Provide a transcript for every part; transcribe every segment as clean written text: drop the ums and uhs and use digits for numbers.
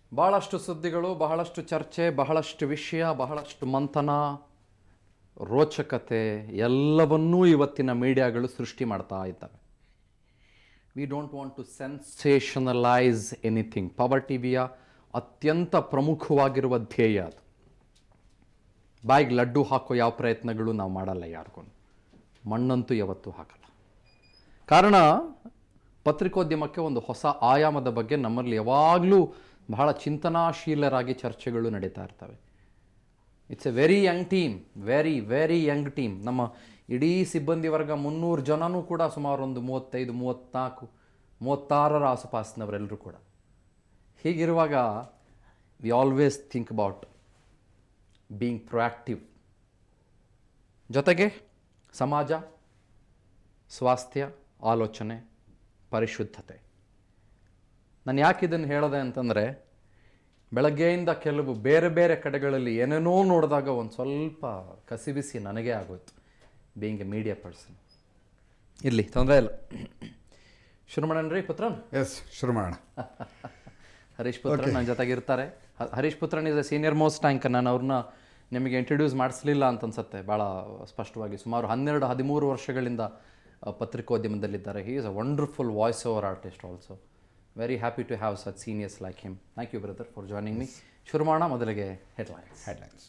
ಬಹಳಷ್ಟು ಸುದ್ದಿಗಳು, ಬಹಳಷ್ಟು ಚರ್ಚೆ, ಬಹಳಷ್ಟು ವಿಷಯ, ಬಹಳಷ್ಟು ಮಂಥನ, ರೋಚಕತೆ ಎಲ್ಲವನ್ನೂ ಇವತ್ತಿನ ಮೀಡಿಯಾಗಳು ಸೃಷ್ಟಿ ಮಾಡ್ತಾ ಇದ್ದಾವೆ. We don't want to sensationalize anything. Power ಟಿವಿಯ ಅತ್ಯಂತ ಪ್ರಮುಖವಾಗಿರುವ ಧ್ಯೇಯ ಅದು. ಬಾಯಿಗೆ ಲಡ್ಡು ಹಾಕೋ ಯಾವ ಪ್ರಯತ್ನಗಳು ನಾವು ಮಾಡಲ್ಲ, ಯಾರಿಗೂ ಮಣ್ಣಂತೂ ಯಾವತ್ತೂ ಹಾಕಲ್ಲ. ಕಾರಣ ಪತ್ರಿಕೋದ್ಯಮಕ್ಕೆ ಒಂದು ಹೊಸ ಆಯಾಮದ ಬಗ್ಗೆ ನಮ್ಮಲ್ಲಿ ಯಾವಾಗಲೂ ಬಹಳ ಚಿಂತನಾಶೀಲರಾಗಿ ಚರ್ಚೆಗಳು ನಡೀತಾ ಇರ್ತವೆ. It's a very young team, very young team. ನಮ್ಮ ಇಡೀ ಸಿಬ್ಬಂದಿ ವರ್ಗ 300 ಜನನೂ ಕೂಡ ಸುಮಾರು ಒಂದು 35, 34, 36 ಆಸುಪಾಸಿನವರೆಲ್ಲರೂ ಕೂಡ. ಹೀಗಿರುವಾಗ we always think about being proactive. ಜೊತೆಗೆ ಸಮಾಜ, ಸ್ವಾಸ್ಥ್ಯ, ಆಲೋಚನೆ, ಪರಿಶುದ್ಧತೆ. ನಾನು ಯಾಕೆ ಇದನ್ನು ಹೇಳಿದೆ ಅಂತಂದರೆ, ಬೆಳಗ್ಗೆಯಿಂದ ಕೆಲವು ಬೇರೆ ಬೇರೆ ಕಡೆಗಳಲ್ಲಿ ಏನೇನೋ ನೋಡಿದಾಗ ಒಂದು ಸ್ವಲ್ಪ ಕಸಿಬಿಸಿ ನನಗೇ ಆಗೋಯ್ತು, ಬೀಯಿಂಗ್ ಎ ಮೀಡಿಯಾ ಪರ್ಸನ್. ಇರಲಿ, ತೊಂದರೆ ಇಲ್ಲ. ಶುರು ಮಾಡೋಣ ರೀ ಪುತ್ರನ್? ಎಸ್, ಶುರು ಮಾಡೋಣ. ಹರೀಶ್ ಪುತ್ರನ್ ನನ್ನ ಜೊತೆಗಿರ್ತಾರೆ. Harish Putran is a senior most anchor. ನಾನು ಅವ್ರನ್ನ ನಿಮಗೆ ಇಂಟ್ರೊಡ್ಯೂಸ್ ಮಾಡಿಸಲಿಲ್ಲ ಅಂತ ಅನ್ಸುತ್ತೆ ಭಾಳ ಸ್ಪಷ್ಟವಾಗಿ. ಸುಮಾರು 12-13 ವರ್ಷಗಳಿಂದ ಪತ್ರಿಕೋದ್ಯಮದಲ್ಲಿದ್ದಾರೆ. He is a wonderful voice over artist also. Very happy to have such seniors like him. Thank you brother for joining me. ಶುರು ಮಾಡೋಣ. ಮೊದಲಿಗೆ ಹೆಡ್ಲೈನ್ಸ್.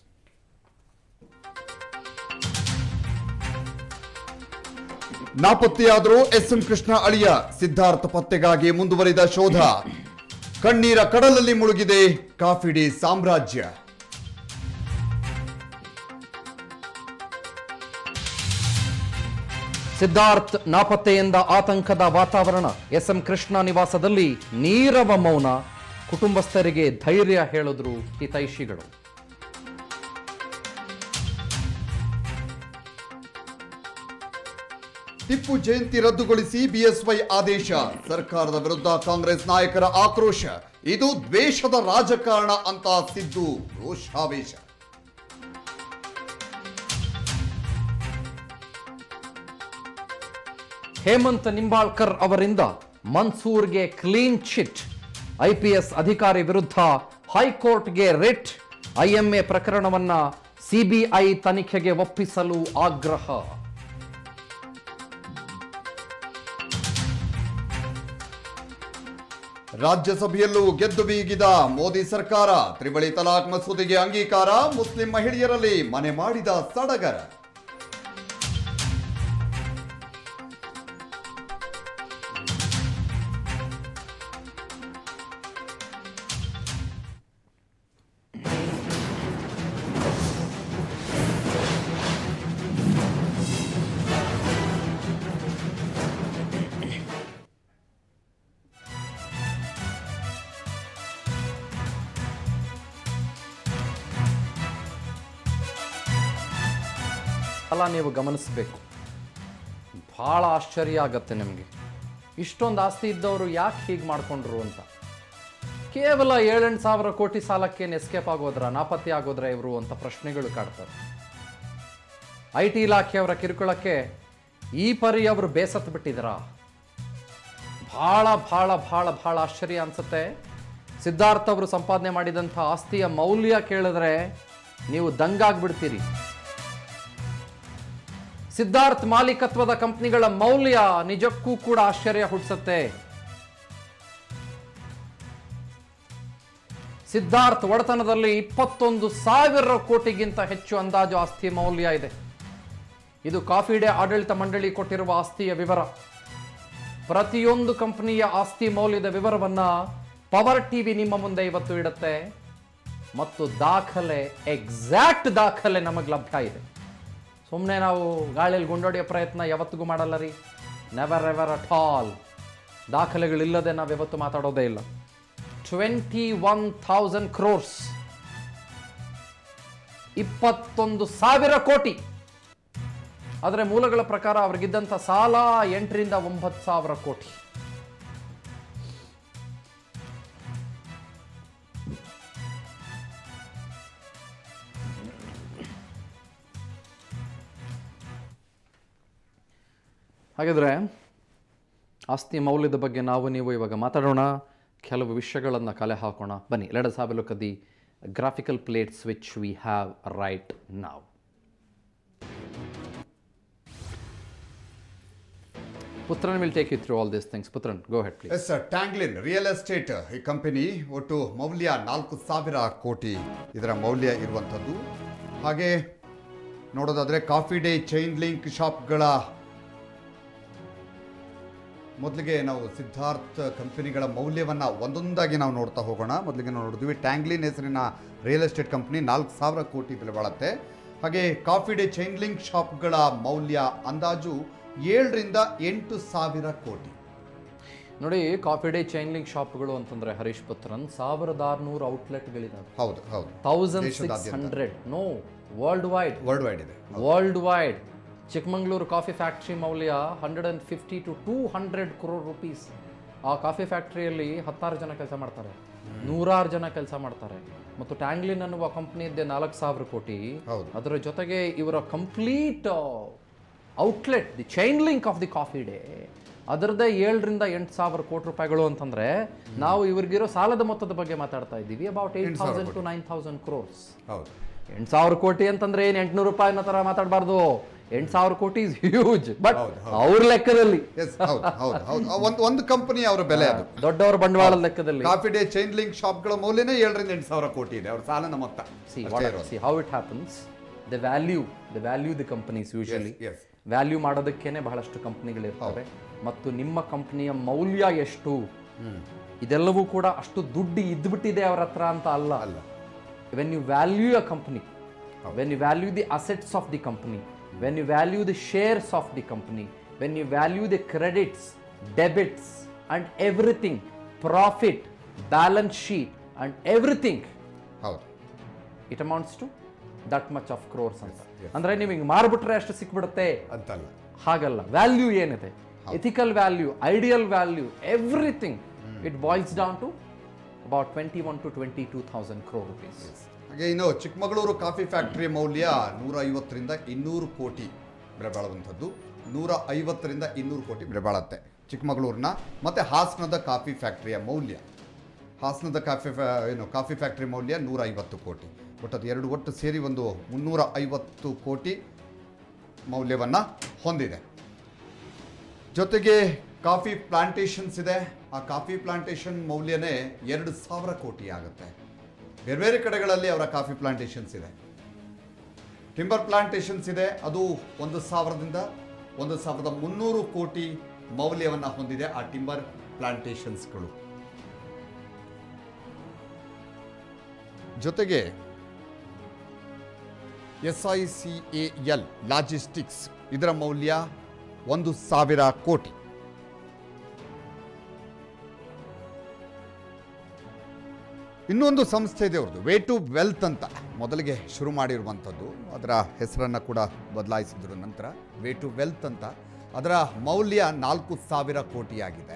ನಾಪತ್ತೆಯಾದರೂ ಎಸ್ಎಂ ಕೃಷ್ಣ ಅಳಿಯ ಸಿದ್ಧಾರ್ಥ ಪತ್ತೆಗಾಗಿ ಮುಂದುವರಿದ ಶೋಧ. ಕಣ್ಣೀರ ಕಡಲಲ್ಲಿ ಮುಳುಗಿದೆ ಕಾಫಿ ಡೇ ಸಾಮ್ರಾಜ್ಯ. ಸಿದ್ಧಾರ್ಥ್ ನಾಪತ್ತೆಯಿಂದ ಆತಂಕದ ವಾತಾವರಣ. ಎಸ್ಎಂ ಕೃಷ್ಣ ನಿವಾಸದಲ್ಲಿ ನೀರವ ಮೌನ. ಕುಟುಂಬಸ್ಥರಿಗೆ ಧೈರ್ಯ ಹೇಳಿದ್ರು ಹಿತೈಷಿಗಳು. ಟಿಪ್ಪು ಜಯಂತಿ ರದ್ದುಗೊಳಿಸಿ ಬಿಎಸ್ವೈ ಆದೇಶ. ಸರ್ಕಾರದ ವಿರುದ್ಧ ಕಾಂಗ್ರೆಸ್ ನಾಯಕರ ಆಕ್ರೋಶ. ಇದು ದ್ವೇಷದ ರಾಜಕಾರಣ ಅಂತ ಸಿದ್ದು ರೋಷಾವೇಶ. ಹೇಮಂತ್ ನಿಂಬಾಳ್ಕರ್ ಅವರಿಂದ ಮನ್ಸೂರ್ಗೆ ಕ್ಲೀನ್ ಚಿಟ್. ಐಪಿಎಸ್ ಅಧಿಕಾರಿ ವಿರುದ್ಧ ಹೈಕೋರ್ಟ್ಗೆ ರಿಟ್. ಐಎಂಎ ಪ್ರಕರಣವನ್ನ ಸಿಬಿಐ ತನಿಖೆಗೆ ಒಪ್ಪಿಸಲು ಆಗ್ರಹ. ರಾಜ್ಯಸಭೆಯಲ್ಲೂ ಗೆದ್ದು ಬೀಗಿದ ಮೋದಿ ಸರ್ಕಾರ. ತ್ರಿವಳಿ ತಲಾಕ್ ಮಸೂದೆಗೆ ಅಂಗೀಕಾರ. ಮುಸ್ಲಿಂ ಮಹಿಳೆಯರಲ್ಲಿ ಮನೆ ಮಾಡಿದ ಸಡಗರ. ಅಲ್ಲ, ನೀವು ಗಮನಿಸಬೇಕು, ಭಾಳ ಆಶ್ಚರ್ಯ ಆಗತ್ತೆ ನಿಮಗೆ. ಇಷ್ಟೊಂದು ಆಸ್ತಿ ಇದ್ದವರು ಯಾಕೆ ಹೀಗೆ ಮಾಡಿಕೊಂಡ್ರು ಅಂತ. ಕೇವಲ 7-8 ಸಾವಿರ ಕೋಟಿ ಸಾಲಕ್ಕೆ ಎಸ್ಕೇಪ್ ಆಗೋದ್ರ, ನಾಪತ್ತೆ ಆಗೋದ್ರ ಇವರು ಅಂತ ಪ್ರಶ್ನೆಗಳು ಕಾಡ್ತಾರೆ. IT ಇಲಾಖೆಯವರ ಕಿರುಕುಳಕ್ಕೆ ಈ ಪರಿ ಅವರು ಬೇಸತ್ತು ಬಿಟ್ಟಿದ್ರ. ಭಾಳ ಭಾಳ ಭಾಳ ಭಾಳ ಆಶ್ಚರ್ಯ ಅನ್ಸುತ್ತೆ. ಸಿದ್ಧಾರ್ಥ ಅವರು ಸಂಪಾದನೆ ಮಾಡಿದಂಥ ಆಸ್ತಿಯ ಮೌಲ್ಯ ಕೇಳಿದ್ರೆ ನೀವು ದಂಗಾಗ್ಬಿಡ್ತೀರಿ. ಸಿದ್ಧಾರ್ಥ್ ಮಾಲೀಕತ್ವದ ಕಂಪನಿಗಳ ಮೌಲ್ಯ ನಿಜಕ್ಕೂ ಕೂಡ ಆಶ್ಚರ್ಯ ಹುಟ್ಟಿಸುತ್ತೆ. ಸಿದ್ಧಾರ್ಥ್ ಒಡೆತನದಲ್ಲಿ 21,000 ಕೋಟಿಗಿಂತ ಹೆಚ್ಚು ಅಂದಾಜು ಆಸ್ತಿ ಮೌಲ್ಯ ಇದೆ. ಇದು ಕಾಫಿ ಡೇ ಆಡಳಿತ ಮಂಡಳಿ ಕೊಟ್ಟಿರುವ ಆಸ್ತಿಯ ವಿವರ. ಪ್ರತಿಯೊಂದು ಕಂಪನಿಯ ಆಸ್ತಿ ಮೌಲ್ಯದ ವಿವರವನ್ನ ಪವರ್ ಟಿವಿ ನಿಮ್ಮ ಮುಂದೆ ಇವತ್ತು ಇಡುತ್ತೆ ಮತ್ತು ದಾಖಲೆ, ಎಕ್ಸಾಕ್ಟ್ ದಾಖಲೆ ನಮಗೆ ಲಭ್ಯ ಇದೆ. ಸುಮ್ಮನೆ ನಾವು ಗಾಳಿಯಲ್ಲಿ ಗುಂಡೊಡೆಯೋ ಪ್ರಯತ್ನ ಯಾವತ್ತಿಗೂ ಮಾಡಲ್ಲ ರೀ. Never ever at all. ದಾಖಲೆಗಳಿಲ್ಲದೆ ನಾವು ಯಾವತ್ತು ಮಾತಾಡೋದೇ ಇಲ್ಲ. 21,000 crores, 21,000 ಕೋಟಿ. ಆದರೆ ಮೂಲಗಳ ಪ್ರಕಾರ ಅವ್ರಿಗಿದ್ದಂಥ ಸಾಲ 8ರಿಂದ 9,000 ಕೋಟಿ. ಹಾಗಾದರೆ ಆಸ್ತಿ ಮೌಲ್ಯದ ಬಗ್ಗೆ ನಾವು ನೀವು ಇವಾಗ ಮಾತಾಡೋಣ. ಕೆಲವು ವಿಷಯಗಳನ್ನು ಕಲೆ ಹಾಕೋಣ ಬನ್ನಿ. Let us have a look at the graphical plates which we have right now. Putran will take you through all these things. Putran, go ahead please. Yes sir, Tanglin real estate ಈ company ಒಟ್ಟು ಮೌಲ್ಯ 4,000 ಕೋಟಿ ಇದರ ಮೌಲ್ಯ ಇರುವಂಥದ್ದು. ಹಾಗೆ ನೋಡೋದಾದರೆ coffee day chain link ಶಾಪ್ಗಳ ಮೊದಲಿಗೆ ನಾವು ಸಿದ್ಧಾರ್ಥ್ ಕಂಪನಿಗಳ ಮೌಲ್ಯವನ್ನು ಒಂದೊಂದಾಗಿ ನಾವು ನೋಡ್ತಾ ಹೋಗೋಣ. ಮೊದಲಿಗೆ ನಾವು ನೋಡಿದ್ವಿ ಟ್ಯಾಂಗ್ಲಿನ್ ಹೆಸರಿನ ರಿಯಲ್ ಎಸ್ಟೇಟ್ ಕಂಪನಿ 4,000 ಕೋಟಿ ಬೆಲೆ ಬಾಳುತ್ತೆ. ಹಾಗೆ ಕಾಫಿ ಡೇ ಚೈನ್ ಲಿಂಕ್ ಶಾಪ್ಗಳ ಮೌಲ್ಯ ಅಂದಾಜು 7ರಿಂದ 8,000 ಕೋಟಿ. ನೋಡಿ, ಕಾಫಿ ಡೇ ಚೈನ್ ಲಿಂಕ್ ಶಾಪ್ಗಳು ಅಂತಂದ್ರೆ ಹರೀಶ್ ಪುತ್ರನ್ 1,600 ಔಟ್ಲೆಟ್ಗಳಿದಾವೆ. ಹೌದು ಹೌದು, 1,600 ನೋ ವರ್ಲ್ಡ್ ವೈಡ್ ಇದೆ. World wide. Chikmagalur coffee factory ಮೌಲ್ಯ 150 to 200 crore rupees. ಆ ಕಾಫಿ ಫ್ಯಾಕ್ಟ್ರಿಯಲ್ಲಿ 16 ಜನ ಕೆಲಸ ಮಾಡ್ತಾರೆ, 100 ಜನ ಕೆಲಸ ಮಾಡ್ತಾರೆ. ಮತ್ತು ಟ್ಯಾಂಗ್ಲಿನ್ ಅನ್ನುವ ಕಂಪ್ನಿ ಇದ್ದೆ 4,000 ಕೋಟಿ. ಅದರ ಜೊತೆಗೆ ಇವರ complete outlet the chain link of the coffee day ಅದರದ್ದೇ 7ರಿಂದ 8,000 ಕೋಟಿ ರೂಪಾಯಿಗಳು ಅಂತಂದ್ರೆ ನಾವು ಇವ್ರಿಗಿರೋ ಸಾಲದ ಮೊತ್ತದ ಬಗ್ಗೆ ಮಾತಾಡ್ತಾ ಇದ್ದೀವಿ. About 8,000 to 9,000 crores. 8,000 ಕೋಟಿ ಅಂತಂದ್ರೆ ಏನು 800 ರೂಪಾಯಿನ ತರ ಮಾತಾಡಬಾರ್ದು. 8,000 ಕೋಟಿ ಇಸ್ ಹ್ಯೂಜ್. ಬಟ್ ಅವ್ರ ಲೆಕ್ಕದಲ್ಲಿ ಒಂದು ಕಂಪನಿ ಅವರ ಬೆಲೆ, ಅದು ದೊಡ್ಡವರ ಬಂಡವಾಳದ ಲೆಕ್ಕದಲ್ಲಿ ಕಾಫಿ ಡೇ ಚೈನ್ ಲಿಂಕ್ ಶಾಪ್ಗಳ ಮೌಲ್ಯನೇ 7ರಿಂದ 8,000 ಕೋಟಿ ಇದೆ ಅವರ ಸಾಲನ ಮೊತ್ತ. See how it happens. The value the companies usually. Value ಮಾಡೋದಕ್ಕೇನೆ ಬಹಳಷ್ಟು ಕಂಪನಿಗಳಿರ್ತವೆ. ಮತ್ತು ನಿಮ್ಮ ಕಂಪನಿಯ ಮೌಲ್ಯ ಎಷ್ಟು ಇದೆಲ್ಲವೂ ಕೂಡ ಅಷ್ಟು ದುಡ್ಡು ಇದ್ಬಿಟ್ಟಿದೆ ಅವರ ಹತ್ರ ಅಂತ ಅಲ್ಲ. when you value a company, when you value the assets of the company, when you value the shares of the company, when you value the credits, debits and everything, profit, balance sheet and everything, it amounts to that much of crores ಅಂತ. ಅಂದ್ರೆ ನೀವು ಹಿಂಗೆ ಮಾರ್ಬಿಟ್ರೆ ಅಷ್ಟು ಸಿಕ್ಬಿಡುತ್ತೆ ಅಂತಲ್ಲ, ಹಾಗಲ್ಲ. Value ಏನಿದೆ, ethical value, ideal value, everything, it boils down to about 21 to 22,000 crore rupees. ಹಾಗೆ ಇನ್ನು ಚಿಕ್ಕಮಗಳೂರು ಕಾಫಿ ಫ್ಯಾಕ್ಟರಿ ಮೌಲ್ಯ 150ರಿಂದ 200 ಕೋಟಿ ಬೆಲೆ ಬಾಳುವಂಥದ್ದು. 150ರಿಂದ 200 ಕೋಟಿ ಬೆಲೆ ಬಾಳುತ್ತೆ ಚಿಕ್ಕಮಗಳೂರಿನ. ಮತ್ತು ಹಾಸನದ ಕಾಫಿ ಫ್ಯಾಕ್ಟರಿಯ ಮೌಲ್ಯ, ಹಾಸನದ ಕಾಫಿ ಫ್ಯಾಕ್ಟರಿ ಮೌಲ್ಯ 150 ಕೋಟಿ. ಒಟ್ಟು ಎರಡು ಒಟ್ಟು ಸೇರಿ ಒಂದು 350 ಕೋಟಿ ಮೌಲ್ಯವನ್ನು ಹೊಂದಿದೆ. ಜೊತೆಗೆ ಕಾಫಿ ಪ್ಲಾಂಟೇಶನ್ಸ್ ಇದೆ. ಆ ಕಾಫಿ ಪ್ಲಾಂಟೇಶನ್ ಮೌಲ್ಯನೇ 2,000 ಕೋಟಿ ಆಗುತ್ತೆ. ಬೇರೆ ಬೇರೆ ಕಡೆಗಳಲ್ಲಿ ಅವರ ಕಾಫಿ ಪ್ಲಾಂಟೇಶನ್ಸ್ ಇದೆ. ಟಿಂಬರ್ ಪ್ಲಾಂಟೇಶನ್ಸ್ ಇದೆ, ಅದು 1,000ರಿಂದ 1,300 ಕೋಟಿ ಮೌಲ್ಯವನ್ನು ಹೊಂದಿದೆ ಆ ಟಿಂಬರ್ ಪ್ಲಾಂಟೇಶನ್ಸ್ಗಳು. ಜೊತೆಗೆ SICAL ಲಾಜಿಸ್ಟಿಕ್ಸ್ ಇದರ ಮೌಲ್ಯ 1,000 ಕೋಟಿ. ಇನ್ನೊಂದು ಸಂಸ್ಥೆ ಇದೆ ಅವ್ರದ್ದು, ವೇ ಟು ವೆಲ್ತ್ ಅಂತ ಮೊದಲಿಗೆ ಶುರು ಮಾಡಿರುವಂಥದ್ದು. ಅದರ ಹೆಸರನ್ನು ಕೂಡ ಬದಲಾಯಿಸಿದ್ರು ನಂತರ, ವೇ ಟು ವೆಲ್ತ್ ಅಂತ. ಅದರ ಮೌಲ್ಯ 4,000 ಕೋಟಿಯಾಗಿದೆ.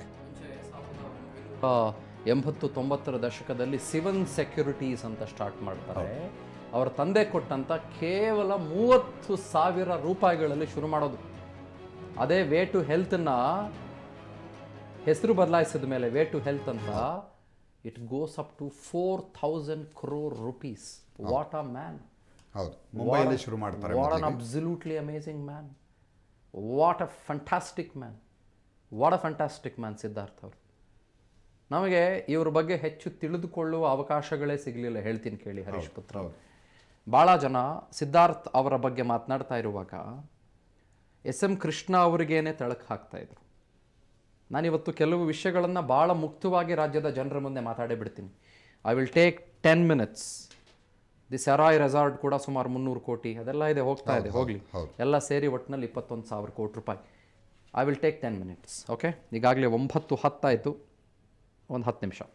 80-90ರ ದಶಕದಲ್ಲಿ ಸಿವನ್ ಸೆಕ್ಯೂರಿಟೀಸ್ ಅಂತ ಸ್ಟಾರ್ಟ್ ಮಾಡ್ತಾರೆ. ಅವರ ತಂದೆ ಕೊಟ್ಟಂತ ಕೇವಲ 30,000 ರೂಪಾಯಿಗಳಲ್ಲಿ ಶುರು ಮಾಡೋದು. ಅದೇ ವೇ ಟು ಹೆಲ್ತ್ನ ಹೆಸರು ಬದಲಾಯಿಸಿದ ಮೇಲೆ ವೇ ಟು ಹೆಲ್ತ್ ಅಂತ it goes up to 4,000 crore rupees. What a man. ಹೌದು, ಮುಂಬೈಯಲ್ಲಿ ಶುರು ಮಾಡ್ತಾರೆ. What an absolutely amazing man. What a fantastic man. What a fantastic man Siddharth ಅವರು. ನಮಗೆ ಇವ್ರ ಬಗ್ಗೆ ಹೆಚ್ಚು ತಿಳಿದುಕೊಳ್ಳುವ ಅವಕಾಶಗಳೇ ಸಿಗಲಿಲ್ಲ. ಹೇಳ್ತೀನಿ ಕೇಳಿ ಹರೀಶ್ ಪುತ್ರ. ಭಾಳ ಜನ ಸಿದ್ಧಾರ್ಥ್ ಅವರ ಬಗ್ಗೆ ಮಾತನಾಡ್ತಾ ಇರುವಾಗ SM ಕೃಷ್ಣ ಅವರಿಗೇನೆ ತಳಕು ಹಾಕ್ತಾ ಇದ್ರು. ನಾನಿವತ್ತು ಕೆಲವು ವಿಷಯಗಳನ್ನು ಭಾಳ ಮುಕ್ತವಾಗಿ ರಾಜ್ಯದ ಜನರ ಮುಂದೆ ಮಾತಾಡೇ ಬಿಡ್ತೀನಿ. I will take 10 minutes. The Serai resort ಕೂಡ ಸುಮಾರು 300 ಕೋಟಿ ಅದೆಲ್ಲ ಇದೆ, ಹೋಗ್ತಾ ಇದೆ, ಹೋಗಲಿ. ಎಲ್ಲ ಸೇರಿ ಒಟ್ಟಿನಲ್ಲಿ 21,000 ಕೋಟಿ ರೂಪಾಯಿ. I will take 10 minutes. Okay, ಈಗಾಗಲೇ 9:10 ಆಯಿತು, ಒಂದು 10 ನಿಮಿಷ.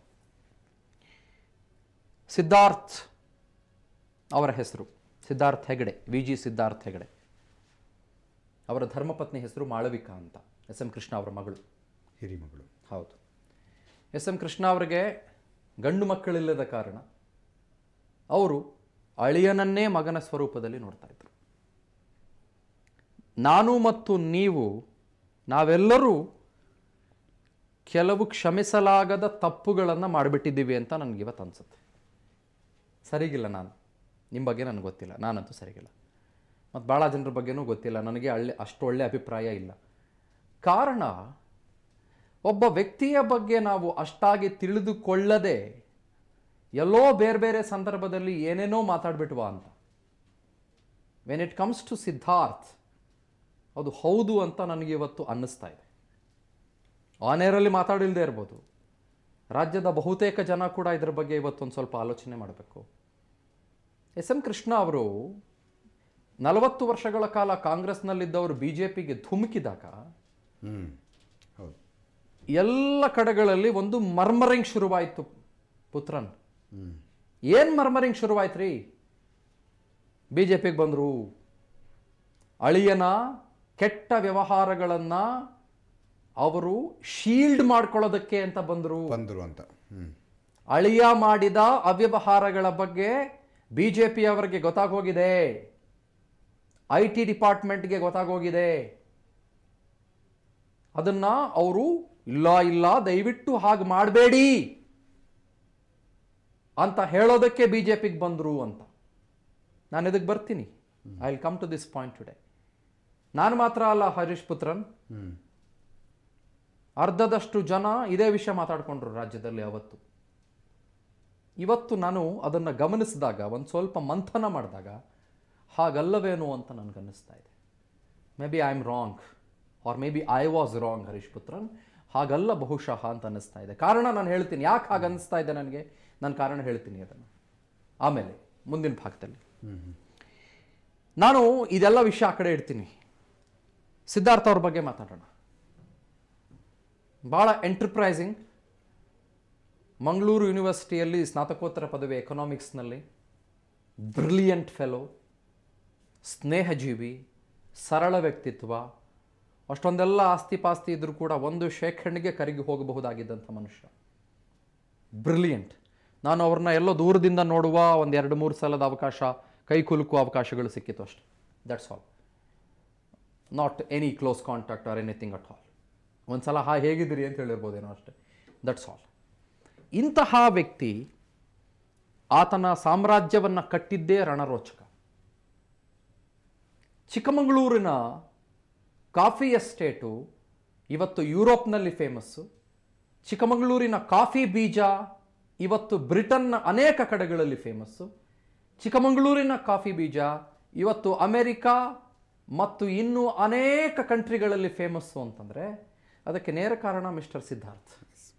ಸಿದ್ಧಾರ್ಥ್ ಅವರ ಹೆಸರು ಸಿದ್ಧಾರ್ಥ್ ಹೆಗಡೆ, VG ಸಿದ್ಧಾರ್ಥ್ ಹೆಗಡೆ. ಅವರ ಧರ್ಮಪತ್ನಿ ಹೆಸರು ಮಾಳವಿಕಾ ಅಂತ. SM ಕೃಷ್ಣ ಅವರ ಮಗಳು, ಹಿರಿಮಗಳು. ಹೌದು. SM ಕೃಷ್ಣ ಅವರಿಗೆ ಗಂಡು ಮಕ್ಕಳಿಲ್ಲದ ಕಾರಣ ಅವರು ಅಳಿಯನನ್ನೇ ಮಗನ ಸ್ವರೂಪದಲ್ಲಿ ನೋಡ್ತಾ ಇದ್ರು. ನಾನು ಮತ್ತು ನೀವು ನಾವೆಲ್ಲರೂ ಕೆಲವು ಕ್ಷಮಿಸಲಾಗದ ತಪ್ಪುಗಳನ್ನು ಮಾಡಿಬಿಟ್ಟಿದ್ದೀವಿ ಅಂತ ನನಗೆ ಇವತ್ತು ಅನಿಸುತ್ತೆ. ಸರಿಗಿಲ್ಲ ನಾನು, ನಿಮ್ಮ ಬಗ್ಗೆ ನನಗೆ ಗೊತ್ತಿಲ್ಲ, ನಾನಂತೂ ಸರಿಗಿಲ್ಲ. ಮತ್ತು ಭಾಳ ಜನರ ಬಗ್ಗೆನೂ ಗೊತ್ತಿಲ್ಲ, ನನಗೆ ಅಷ್ಟು ಒಳ್ಳೆಯ ಅಭಿಪ್ರಾಯ ಇಲ್ಲ. ಕಾರಣ, ಒಬ್ಬ ವ್ಯಕ್ತಿಯ ಬಗ್ಗೆ ನಾವು ಅಷ್ಟಾಗಿ ತಿಳಿದುಕೊಳ್ಳದೆ ಎಲ್ಲೋ ಬೇರೆ ಬೇರೆ ಸಂದರ್ಭದಲ್ಲಿ ಏನೇನೋ ಮಾತಾಡ್ಬಿಟ್ವಾ ಅಂತ. When it comes to Siddharth, ಅದು ಹೌದು ಅಂತ ನನಗೆ ಇವತ್ತು ಅನ್ನಿಸ್ತಾ ಇದೆ. ಆನ್ ಏರಲ್ಲಿ ಮಾತಾಡಿಲ್ಲದೆ ಇರ್ಬೋದು, ರಾಜ್ಯದ ಬಹುತೇಕ ಜನ ಕೂಡ ಇದರ ಬಗ್ಗೆ ಇವತ್ತೊಂದು ಸ್ವಲ್ಪ ಆಲೋಚನೆ ಮಾಡಬೇಕು. ಎಸ್ ಎಂ ಕೃಷ್ಣ ಅವರು 40 ವರ್ಷಗಳ ಕಾಲ ಕಾಂಗ್ರೆಸ್ನಲ್ಲಿದ್ದವರು BJPಗೆ ಧುಮುಕಿದಾಗ ಎಲ್ಲ ಕಡೆಗಳಲ್ಲಿ ಒಂದು ಮರ್ಮರಿಂಗ್ ಶುರುವಾಯಿತು. ಪುತ್ರನ್, ಏನು ಮರ್ಮರಿಂಗ್ ಶುರುವಾಯ್ತು ರೀ? BJPಗೆ ಬಂದರು, ಅಳಿಯನ ಕೆಟ್ಟ ವ್ಯವಹಾರಗಳನ್ನು ಅವರು ಶೀಲ್ಡ್ ಮಾಡ್ಕೊಳ್ಳೋದಕ್ಕೆ ಅಂತ ಬಂದರು ಅಂತ. ಅಳಿಯ ಮಾಡಿದ ಅವ್ಯವಹಾರಗಳ ಬಗ್ಗೆ BJP ಅವರಿಗೆ ಗೊತ್ತಾಗೋಗಿದೆ, IT ಡಿಪಾರ್ಟ್ಮೆಂಟ್ಗೆ ಗೊತ್ತಾಗೋಗಿದೆ. ಅದನ್ನ ಅವರು ಇಲ್ಲ ದಯವಿಟ್ಟು ಹಾಗೆ ಮಾಡಬೇಡಿ ಅಂತ ಹೇಳೋದಕ್ಕೆ BJPಗೆ ಬಂದರು ಅಂತ. ನಾನು ಇದಕ್ಕೆ ಬರ್ತೀನಿ. I will come to this point today. ನಾನು ಮಾತ್ರ ಅಲ್ಲ ಹರೀಶ್ ಪುತ್ರನ್, ಅರ್ಧದಷ್ಟು ಜನ ಇದೇ ವಿಷಯ ಮಾತಾಡ್ಕೊಂಡ್ರು ರಾಜ್ಯದಲ್ಲಿ ಅವತ್ತು. ಇವತ್ತು ನಾನು ಅದನ್ನು ಗಮನಿಸಿದಾಗ, ಒಂದು ಸ್ವಲ್ಪ ಮಂಥನ ಮಾಡಿದಾಗ, ಹಾಗಲ್ಲವೇನೋ ಅಂತ ನನಗನ್ನಿಸ್ತಾ ಇದೆ. Maybe I am wrong, or maybe I was wrong Harish Putran. ಹಾಗಲ್ಲ ಬಹುಶಃ ಅಂತ ಅನ್ನಿಸ್ತಾ ಇದೆ. ಕಾರಣ ನಾನು ಹೇಳ್ತೀನಿ, ಯಾಕೆ ಹಾಗೆ ಅನ್ನಿಸ್ತಾ ಇದೆ ನನಗೆ, ನಾನು ಕಾರಣ ಹೇಳ್ತೀನಿ ಅದನ್ನು ಆಮೇಲೆ ಮುಂದಿನ ಭಾಗದಲ್ಲಿ. ನಾನು ಇದೆಲ್ಲ ವಿಷಯ ಆ ಕಡೆ ಇಡ್ತೀನಿ. ಸಿದ್ಧಾರ್ಥ ಅವ್ರ ಬಗ್ಗೆ ಮಾತಾಡೋಣ. ಭಾಳ ಎಂಟರ್ಪ್ರೈಸಿಂಗ್, ಮಂಗಳೂರು ಯೂನಿವರ್ಸಿಟಿಯಲ್ಲಿ ಸ್ನಾತಕೋತ್ತರ ಪದವಿ ಎಕನಾಮಿಕ್ಸ್ನಲ್ಲಿ, ಬ್ರಿಲಿಯಂಟ್ ಫೆಲೋ, ಸ್ನೇಹಜೀವಿ, ಸರಳ ವ್ಯಕ್ತಿತ್ವ, ಅಷ್ಟೊಂದೆಲ್ಲ ಆಸ್ತಿ ಪಾಸ್ತಿ ಇದ್ರೂ ಕೂಡ ಒಂದು ಶೇಖರಣೆಗೆ ಕರಗಿ ಹೋಗಬಹುದಾಗಿದ್ದಂಥ ಮನುಷ್ಯ. ಬ್ರಿಲಿಯಂಟ್. ನಾನು ಅವ್ರನ್ನ ಎಲ್ಲೋ ದೂರದಿಂದ ನೋಡುವ ಒಂದು 2-3 ಸಲದ ಅವಕಾಶ, ಕೈ ಕುಲುಕುವ ಅವಕಾಶಗಳು ಸಿಕ್ಕಿತ್ತು ಅಷ್ಟೆ. That's all. Not any close contact or anything at all. ಒಂದು ಸಲ ಹೇಗಿದ್ದೀರಿ ಅಂತ ಹೇಳಿರ್ಬೋದೇನೋ ಅಷ್ಟೆ. That's all. ಇಂತಹ ವ್ಯಕ್ತಿ, ಆತನ ಸಾಮ್ರಾಜ್ಯವನ್ನು ಕಟ್ಟಿದ್ದೇ ರಣರೋಚಕ. ಚಿಕ್ಕಮಗಳೂರಿನ ಕಾಫಿ ಎಸ್ಟೇಟು ಇವತ್ತು ಯುರೋಪ್ನಲ್ಲಿ ಫೇಮಸ್ಸು. ಚಿಕ್ಕಮಗಳೂರಿನ ಕಾಫಿ ಬೀಜ ಇವತ್ತು ಬ್ರಿಟನ್ನ ಅನೇಕ ಕಡೆಗಳಲ್ಲಿ ಫೇಮಸ್ಸು. ಚಿಕ್ಕಮಗಳೂರಿನ ಕಾಫಿ ಬೀಜ ಇವತ್ತು ಅಮೆರಿಕಾ ಮತ್ತು ಇನ್ನೂ ಅನೇಕ ಕಂಟ್ರಿಗಳಲ್ಲಿ ಫೇಮಸ್ಸು ಅಂತಂದರೆ ಅದಕ್ಕೆ ನೇರ ಕಾರಣ ಮಿಸ್ಟರ್ ಸಿದ್ಧಾರ್ಥ್,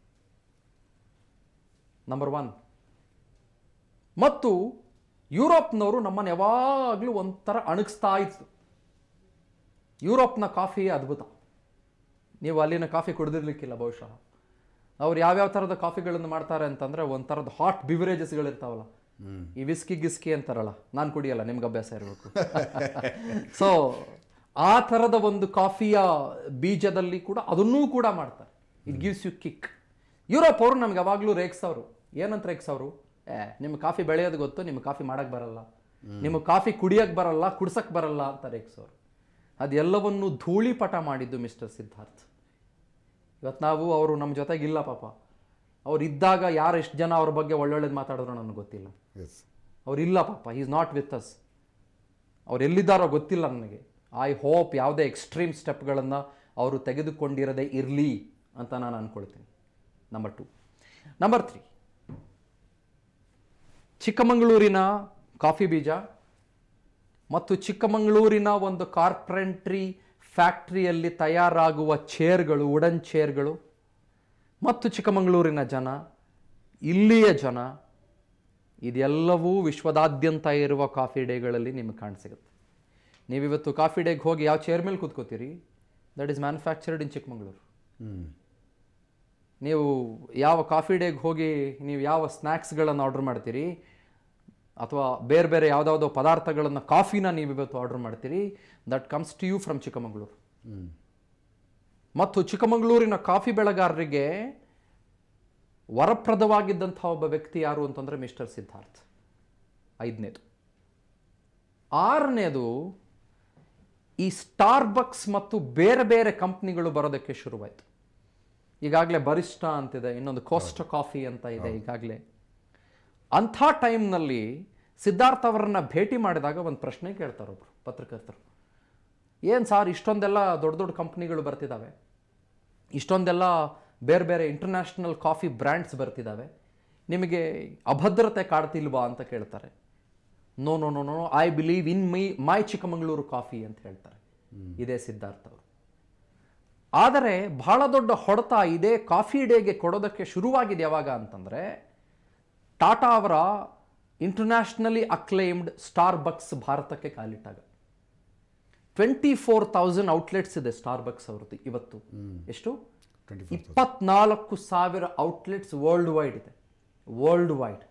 ನಂಬರ್ 1. ಮತ್ತು ಯುರೋಪ್ನವರು ನಮ್ಮನ್ನು ಯಾವಾಗಲೂ ಒಂಥರ ಅಣಗಿಸ್ತಾ ಇತ್ತು. ಯುರೋಪ್ನ ಕಾಫಿ ಅದ್ಭುತ. ನೀವು ಅಲ್ಲಿನ ಕಾಫಿ ಕುಡಿದಿರ್ಲಿಕ್ಕಿಲ್ಲ ಬಹುಶಃ. ಅವ್ರು ಯಾವ್ಯಾವ ಥರದ ಕಾಫಿಗಳನ್ನು ಮಾಡ್ತಾರೆ ಅಂತಂದರೆ, ಒಂದು ಥರದ ಹಾಟ್ ಬಿವರೇಜಸ್ಗಳಿರ್ತಾವಲ್ಲ, ಈ ವಿಸ್ಕಿ ಗಿಸ್ಕಿ ಅಂತಾರಲ್ಲ, ನಾನು ಕುಡಿಯಲ್ಲ, ನಿಮ್ಗೆ ಅಭ್ಯಾಸ ಇರಬೇಕು. ಸೊ ಆ ಥರದ ಒಂದು ಕಾಫಿಯ ಬೀಜದಲ್ಲಿ ಕೂಡ ಅದನ್ನೂ ಕೂಡ ಮಾಡ್ತಾರೆ. It gives you kick. Europe ಅವರು ನಮ್ಗೆ ಯಾವಾಗಲೂ ರೇಗ್ಸವ್ರು. ಏನಂತ ರೇಗ್ಸವ್ರು? ನಿಮ್ಮ ಕಾಫಿ ಬೆಳೆಯೋದು ಗೊತ್ತು, ನಿಮ್ಮ ಕಾಫಿ ಮಾಡೋಕ್ಕೆ ಬರಲ್ಲ, ನಿಮ್ಮ ಕಾಫಿ ಕುಡಿಯೋಕ್ಕೆ ಬರಲ್ಲ, ಕುಡ್ಸಕ್ಕೆ ಬರಲ್ಲ ಅಂತ ರೇಗ್ಸವ್ರು. ಅದೆಲ್ಲವನ್ನು ಧೂಳಿಪಟ ಮಾಡಿದ್ದು ಮಿಸ್ಟರ್ ಸಿದ್ಧಾರ್ಥ್. ಇವತ್ತು ನಾವು, ಅವರು ನಮ್ಮ ಜೊತೆಗಿಲ್ಲ ಪಾಪ, ಅವ್ರು ಇದ್ದಾಗ ಯಾರು ಎಷ್ಟು ಜನ ಅವ್ರ ಬಗ್ಗೆ ಒಳ್ಳೊಳ್ಳೇದು ಮಾತಾಡಿದ್ರು ನನಗೆ ಗೊತ್ತಿಲ್ಲ. ಅವರಿಲ್ಲ ಪಾಪ, he is not with us. ಅವ್ರು ಎಲ್ಲಿದ್ದಾರೋ ಗೊತ್ತಿಲ್ಲ ನನಗೆ. ಐ ಹೋಪ್ ಯಾವುದೇ ಎಕ್ಸ್ಟ್ರೀಮ್ ಸ್ಟೆಪ್ಗಳನ್ನು ಅವರು ತೆಗೆದುಕೊಂಡಿರದೇ ಇರಲಿ ಅಂತ ನಾನು ಅಂದ್ಕೊಳ್ತೀನಿ. ನಂಬರ್ 2. ನಂಬರ್ 3, ಚಿಕ್ಕಮಗಳೂರಿನ ಕಾಫಿ ಬೀಜ ಮತ್ತು ಚಿಕ್ಕಮಗಳೂರಿನ ಒಂದು ಕಾರ್ಪೆಂಟ್ರಿ ಫ್ಯಾಕ್ಟ್ರಿಯಲ್ಲಿ ತಯಾರಾಗುವ ಚೇರ್ಗಳು, ವುಡನ್ ಚೇರ್ಗಳು, ಮತ್ತು ಚಿಕ್ಕಮಗಳೂರಿನ ಜನ, ಇಲ್ಲಿಯ ಜನ, ಇದೆಲ್ಲವೂ ವಿಶ್ವದಾದ್ಯಂತ ಇರುವ ಕಾಫಿ ಡೇಗಳಲ್ಲಿ ನಿಮಗೆ ಕಾಣಸಿಗುತ್ತೆ. ನೀವಿವತ್ತು ಕಾಫಿ ಡೇಗೆ ಹೋಗಿ ಯಾವ ಚೇರ್ ಮೇಲೆ ಕೂತ್ಕೋತೀರಿ, that is manufactured in Chikmagalur. ನೀವು ಯಾವ ಕಾಫಿ ಡೇಗೆ ಹೋಗಿ ನೀವು ಯಾವ ಸ್ನ್ಯಾಕ್ಸ್ಗಳನ್ನು ಆರ್ಡರ್ ಮಾಡ್ತೀರಿ, ಅಥವಾ ಬೇರೆ ಬೇರೆ ಯಾವುದಾವುದೋ ಪದಾರ್ಥಗಳನ್ನು, ಕಾಫಿನ ನೀವು ಇವತ್ತು ಆರ್ಡರ್ ಮಾಡ್ತೀರಿ, that comes to you from Chikmagalur. ಮತ್ತು ಚಿಕ್ಕಮಗಳೂರಿನ ಕಾಫಿ ಬೆಳೆಗಾರರಿಗೆ ವರಪ್ರದವಾಗಿದ್ದಂಥ ಒಬ್ಬ ವ್ಯಕ್ತಿ ಯಾರು ಅಂತಂದರೆ ಮಿಸ್ಟರ್ ಸಿದ್ಧಾರ್ಥ್. 5ನೇದು. 6ನೇದು, ಈ ಸ್ಟಾರ್ಬಕ್ಸ್ ಮತ್ತು ಬೇರೆ ಬೇರೆ ಕಂಪ್ನಿಗಳು ಬರೋದಕ್ಕೆ ಶುರುವಾಯಿತು. ಈಗಾಗಲೇ ಬರಿಷ್ಠ ಅಂತಿದೆ, ಇನ್ನೊಂದು ಕೋಸ್ಟ ಕಾಫಿ ಅಂತ ಇದೆ ಈಗಾಗಲೇ. ಅಂಥ ಟೈಮ್ನಲ್ಲಿ ಸಿದ್ಧಾರ್ಥ ಅವರನ್ನ ಭೇಟಿ ಮಾಡಿದಾಗ ಒಂದು ಪ್ರಶ್ನೆ ಕೇಳ್ತಾರೆ ಒಬ್ರು ಪತ್ರಕರ್ತರು. ಏನು ಸಾರ್, ಇಷ್ಟೊಂದೆಲ್ಲ ದೊಡ್ಡ ದೊಡ್ಡ ಕಂಪ್ನಿಗಳು ಬರ್ತಿದ್ದಾವೆ, ಇಷ್ಟೊಂದೆಲ್ಲ ಬೇರೆ ಬೇರೆ ಇಂಟರ್ನ್ಯಾಷನಲ್ ಕಾಫಿ ಬ್ರ್ಯಾಂಡ್ಸ್ ಬರ್ತಿದ್ದಾವೆ, ನಿಮಗೆ ಅಭದ್ರತೆ ಕಾಡ್ತಿಲ್ವಾ ಅಂತ ಕೇಳ್ತಾರೆ. No no no no, I believe in my Chikkamagaluru coffee ಅಂತ ಹೇಳ್ತಾರೆ ಇದೇ ಸಿದ್ಧಾರ್ಥ ಅವರು. ಆದರೆ ಬಹಳ ದೊಡ್ಡ ಹೊಡೆತ ಇದೇ ಕಾಫಿ ಡೇಗೆ ಕೊಡೋದಕ್ಕೆ ಶುರುವಾಗಿದೆ ಯಾವಾಗ ಅಂತಂದರೆ, ಟಾಟಾ ಅವರ ಇಂಟರ್ನ್ಯಾಷನಲಿ ಅಕ್ಲೇಮ್ಡ್ ಸ್ಟಾರ್ಬಕ್ಸ್ ಭಾರತಕ್ಕೆ ಕಾಲಿಟ್ಟಾಗ. 24,000 ಔಟ್ಲೆಟ್ಸ್ ಇದೆ ಸ್ಟಾರ್ಬಕ್ಸ್ ಅವ್ರದ್ದು ಇವತ್ತು. ಎಷ್ಟು? 24,000 ಔಟ್ಲೆಟ್ಸ್ ವರ್ಲ್ಡ್ ವೈಡ್ ಇದೆ, ವರ್ಲ್ಡ್ ವೈಡ್.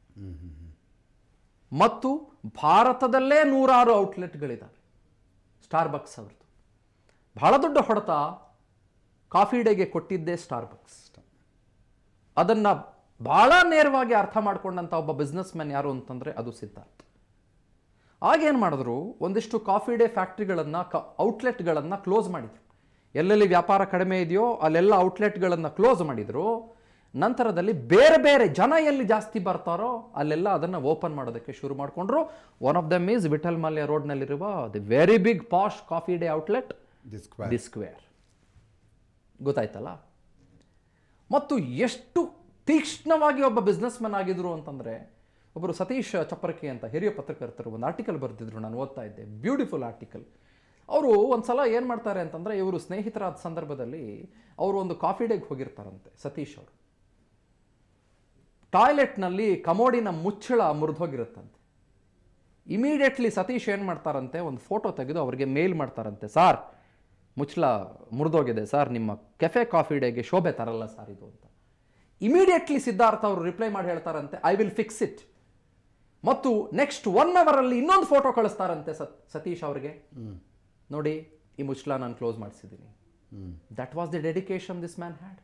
ಮತ್ತು ಭಾರತದಲ್ಲೇ 106 ಔಟ್ಲೆಟ್ಗಳಿದ್ದಾವೆ ಸ್ಟಾರ್ಬಕ್ಸ್ ಅವ್ರದ್ದು. ಬಹಳ ದೊಡ್ಡ ಹೊಡೆತ ಕಾಫಿ ಡೇಗೆ ಕೊಟ್ಟಿದ್ದೇ ಸ್ಟಾರ್ಬಕ್ಸ್. ಅದನ್ನು ಬಹಳ ನೇರವಾಗಿ ಅರ್ಥ ಮಾಡ್ಕೊಂಡಂಥ ಒಬ್ಬ ಬಿಸ್ನೆಸ್ ಮ್ಯಾನ್ ಯಾರು ಅಂತಂದರೆ ಅದು ಸಿದ್ಧಾರ್ಥ. ಆಗೇನು ಮಾಡಿದ್ರು, ಒಂದಿಷ್ಟು ಕಾಫಿ ಡೇ ಫ್ಯಾಕ್ಟ್ರಿಗಳನ್ನು ಔಟ್ಲೆಟ್ಗಳನ್ನು ಕ್ಲೋಸ್ ಮಾಡಿದರು. ಎಲ್ಲೆಲ್ಲಿ ವ್ಯಾಪಾರ ಕಡಿಮೆ ಇದೆಯೋ ಅಲ್ಲೆಲ್ಲ ಔಟ್ಲೆಟ್ಗಳನ್ನು ಕ್ಲೋಸ್ ಮಾಡಿದರು. ನಂತರದಲ್ಲಿ ಬೇರೆ ಬೇರೆ ಜನ ಎಲ್ಲಿ ಜಾಸ್ತಿ ಬರ್ತಾರೋ ಅಲ್ಲೆಲ್ಲ ಅದನ್ನು ಓಪನ್ ಮಾಡೋದಕ್ಕೆ ಶುರು ಮಾಡಿಕೊಂಡ್ರು. One of them is Vittal Mallya ರೋಡ್ನಲ್ಲಿರುವ the very big posh Coffee Day outlet the Square. ಗೊತ್ತಾಯ್ತಲ್ಲ? ಮತ್ತು ಎಷ್ಟು ತೀಕ್ಷ್ಣವಾಗಿ ಒಬ್ಬ ಬಿಸ್ನೆಸ್ ಮ್ಯಾನ್ ಆಗಿದ್ರು ಅಂತಂದರೆ, ಒಬ್ಬರು ಸತೀಶ್ ಚಪ್ಪರಕಿ ಅಂತ ಹಿರಿಯ ಪತ್ರಕರ್ತರು ಒಂದು ಆರ್ಟಿಕಲ್ ಬರೆದಿದ್ರು, ನಾನು ಓದ್ತಾ ಇದ್ದೆ, ಬ್ಯೂಟಿಫುಲ್ ಆರ್ಟಿಕಲ್. ಅವರು ಒಂದು ಸಲ ಏನು ಮಾಡ್ತಾರೆ ಅಂತಂದರೆ, ಇವರು ಸ್ನೇಹಿತರಾದ ಸಂದರ್ಭದಲ್ಲಿ ಅವರು ಒಂದು ಕಾಫಿ ಡೇಗೆ ಹೋಗಿರ್ತಾರಂತೆ ಸತೀಶ್ ಅವರು. ಟಾಯ್ಲೆಟ್ನಲ್ಲಿ ಕಮೋಡಿನ ಮುಚ್ಚಳ ಮುರಿದೋಗಿರುತ್ತಂತೆ. ಇಮಿಡಿಯೇಟ್ಲಿ ಸತೀಶ್ ಏನು ಮಾಡ್ತಾರಂತೆ, ಒಂದು ಫೋಟೋ ತೆಗೆದು ಅವರಿಗೆ ಮೇಲ್ ಮಾಡ್ತಾರಂತೆ, ಸಾರ್ ಮುಚ್ಚಳ ಮುರಿದೋಗಿದೆ ಸರ್, ನಿಮ್ಮ ಕೆಫೆ ಕಾಫಿ ಡೇಗೆ ಶೋಭೆ ತರಲ್ಲ ಸರ್ ಇದು ಅಂತ. ಇಮಿಡಿಯೇಟ್ಲಿ ಸಿದ್ಧಾರ್ಥ ಅವರು ರಿಪ್ಲೈ ಮಾಡಿ ಹೇಳ್ತಾರಂತೆ, ಐ ವಿಲ್ ಫಿಕ್ಸ್ ಇಟ್. ಮತ್ತು ನೆಕ್ಸ್ಟ್ 1 ಅವರಲ್ಲಿ ಇನ್ನೊಂದು ಫೋಟೋ ಕಳಿಸ್ತಾರಂತೆ ಸತೀಶ್ ಅವರಿಗೆ, ನೋಡಿ ಈ ಮುಚ್ಚಳ ನಾನು ಕ್ಲೋಸ್ ಮಾಡಿಸಿದ್ದೀನಿ. That was the dedication this man had.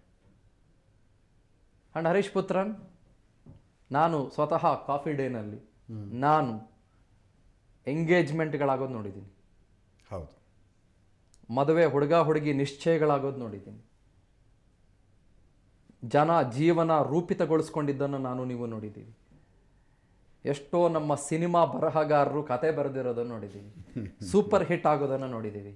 And Harish Puthran, ನಾನು ಸ್ವತಃ ಕಾಫಿ ಡೇನಲ್ಲಿ ನಾನು ಎಂಗೇಜ್ಮೆಂಟ್ಗಳಾಗೋದು ನೋಡಿದ್ದೀನಿ, ಹೌದು, ಮದುವೆ ಹುಡುಗ ಹುಡುಗಿ ನಿಶ್ಚಯಗಳಾಗೋದು ನೋಡಿದ್ದೀನಿ, ಜನ ಜೀವನ ರೂಪಿತಗೊಳಿಸ್ಕೊಂಡಿದ್ದನ್ನು ನಾನು ನೀವು ನೋಡಿದ್ದೀವಿ. ಎಷ್ಟೋ ನಮ್ಮ ಸಿನಿಮಾ ಬರಹಗಾರರು ಕತೆ ಬರೆದಿರೋದನ್ನು ನೋಡಿದ್ದೀವಿ, ಸೂಪರ್ ಹಿಟ್ ಆಗೋದನ್ನು ನೋಡಿದ್ದೀವಿ.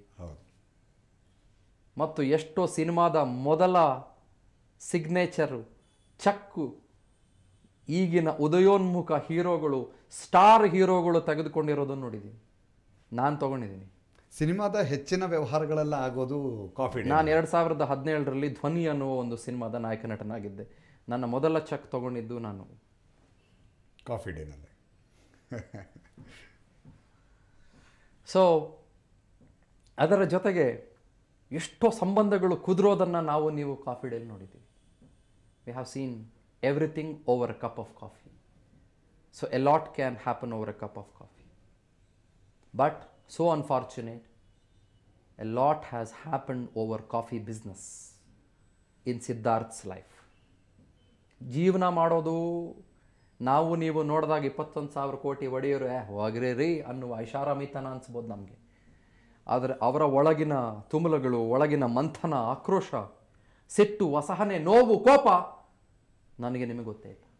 ಮತ್ತು ಎಷ್ಟೋ ಸಿನಿಮಾದ ಮೊದಲ ಸಿಗ್ನೇಚರು ಚಕ್ಕು ಈಗಿನ ಉದಯೋನ್ಮುಖ ಹೀರೋಗಳು, ಸ್ಟಾರ್ ಹೀರೋಗಳು ತೆಗೆದುಕೊಂಡಿರೋದನ್ನು ನೋಡಿದ್ದೀನಿ, ನಾನು ತಗೊಂಡಿದ್ದೀನಿ. ಸಿನಿಮಾದ ಹೆಚ್ಚಿನ ವ್ಯವಹಾರಗಳೆಲ್ಲ ಆಗೋದು ಕಾಫಿ ಡೇ. ನಾನು 2017ರಲ್ಲಿ ಧ್ವನಿ ಅನ್ನುವ ಒಂದು ಸಿನಿಮಾದ ನಾಯಕ ನಟನಾಗಿದ್ದೆ. ನನ್ನ ಮೊದಲ ಚೆಕ್ ತಗೊಂಡಿದ್ದು ನಾನು ಕಾಫಿ ಡೇನಲ್ಲಿ. ಸೊ ಅದರ ಜೊತೆಗೆ ಎಷ್ಟೋ ಸಂಬಂಧಗಳು ಕುದುರೋದನ್ನು ನಾವು ನೀವು ಕಾಫಿ ಡೇಲಿ ನೋಡಿದ್ದೀವಿ. We have seen everything over a cup of coffee. So a lot can happen over a cup of coffee. But so unfortunate, a lot has happened over coffee business in Siddharth's life. ಜೀವನ ಮಾಡೋದು ನಾವು ನೀವು ನೋಡಿದಾಗ 21,000 ಕೋಟಿ ಒಡೆಯರು ಹೋಗ್ರಿ ರೀ ಅನ್ನುವ ಐಷಾರಾಮಿತನ ಅನಿಸ್ಬೋದು ನಮಗೆ. ಆದರೆ ಅವರ ಒಳಗಿನ ತುಮುಲಗಳು, ಒಳಗಿನ ಮಂಥನ, ಆಕ್ರೋಶ, ಸಿಟ್ಟು, ಅಸಹನೆ, ನೋವು, ಕೋಪ ನನಗೆ ನಿಮಗೆ ಗೊತ್ತೇ ಇಲ್ಲ.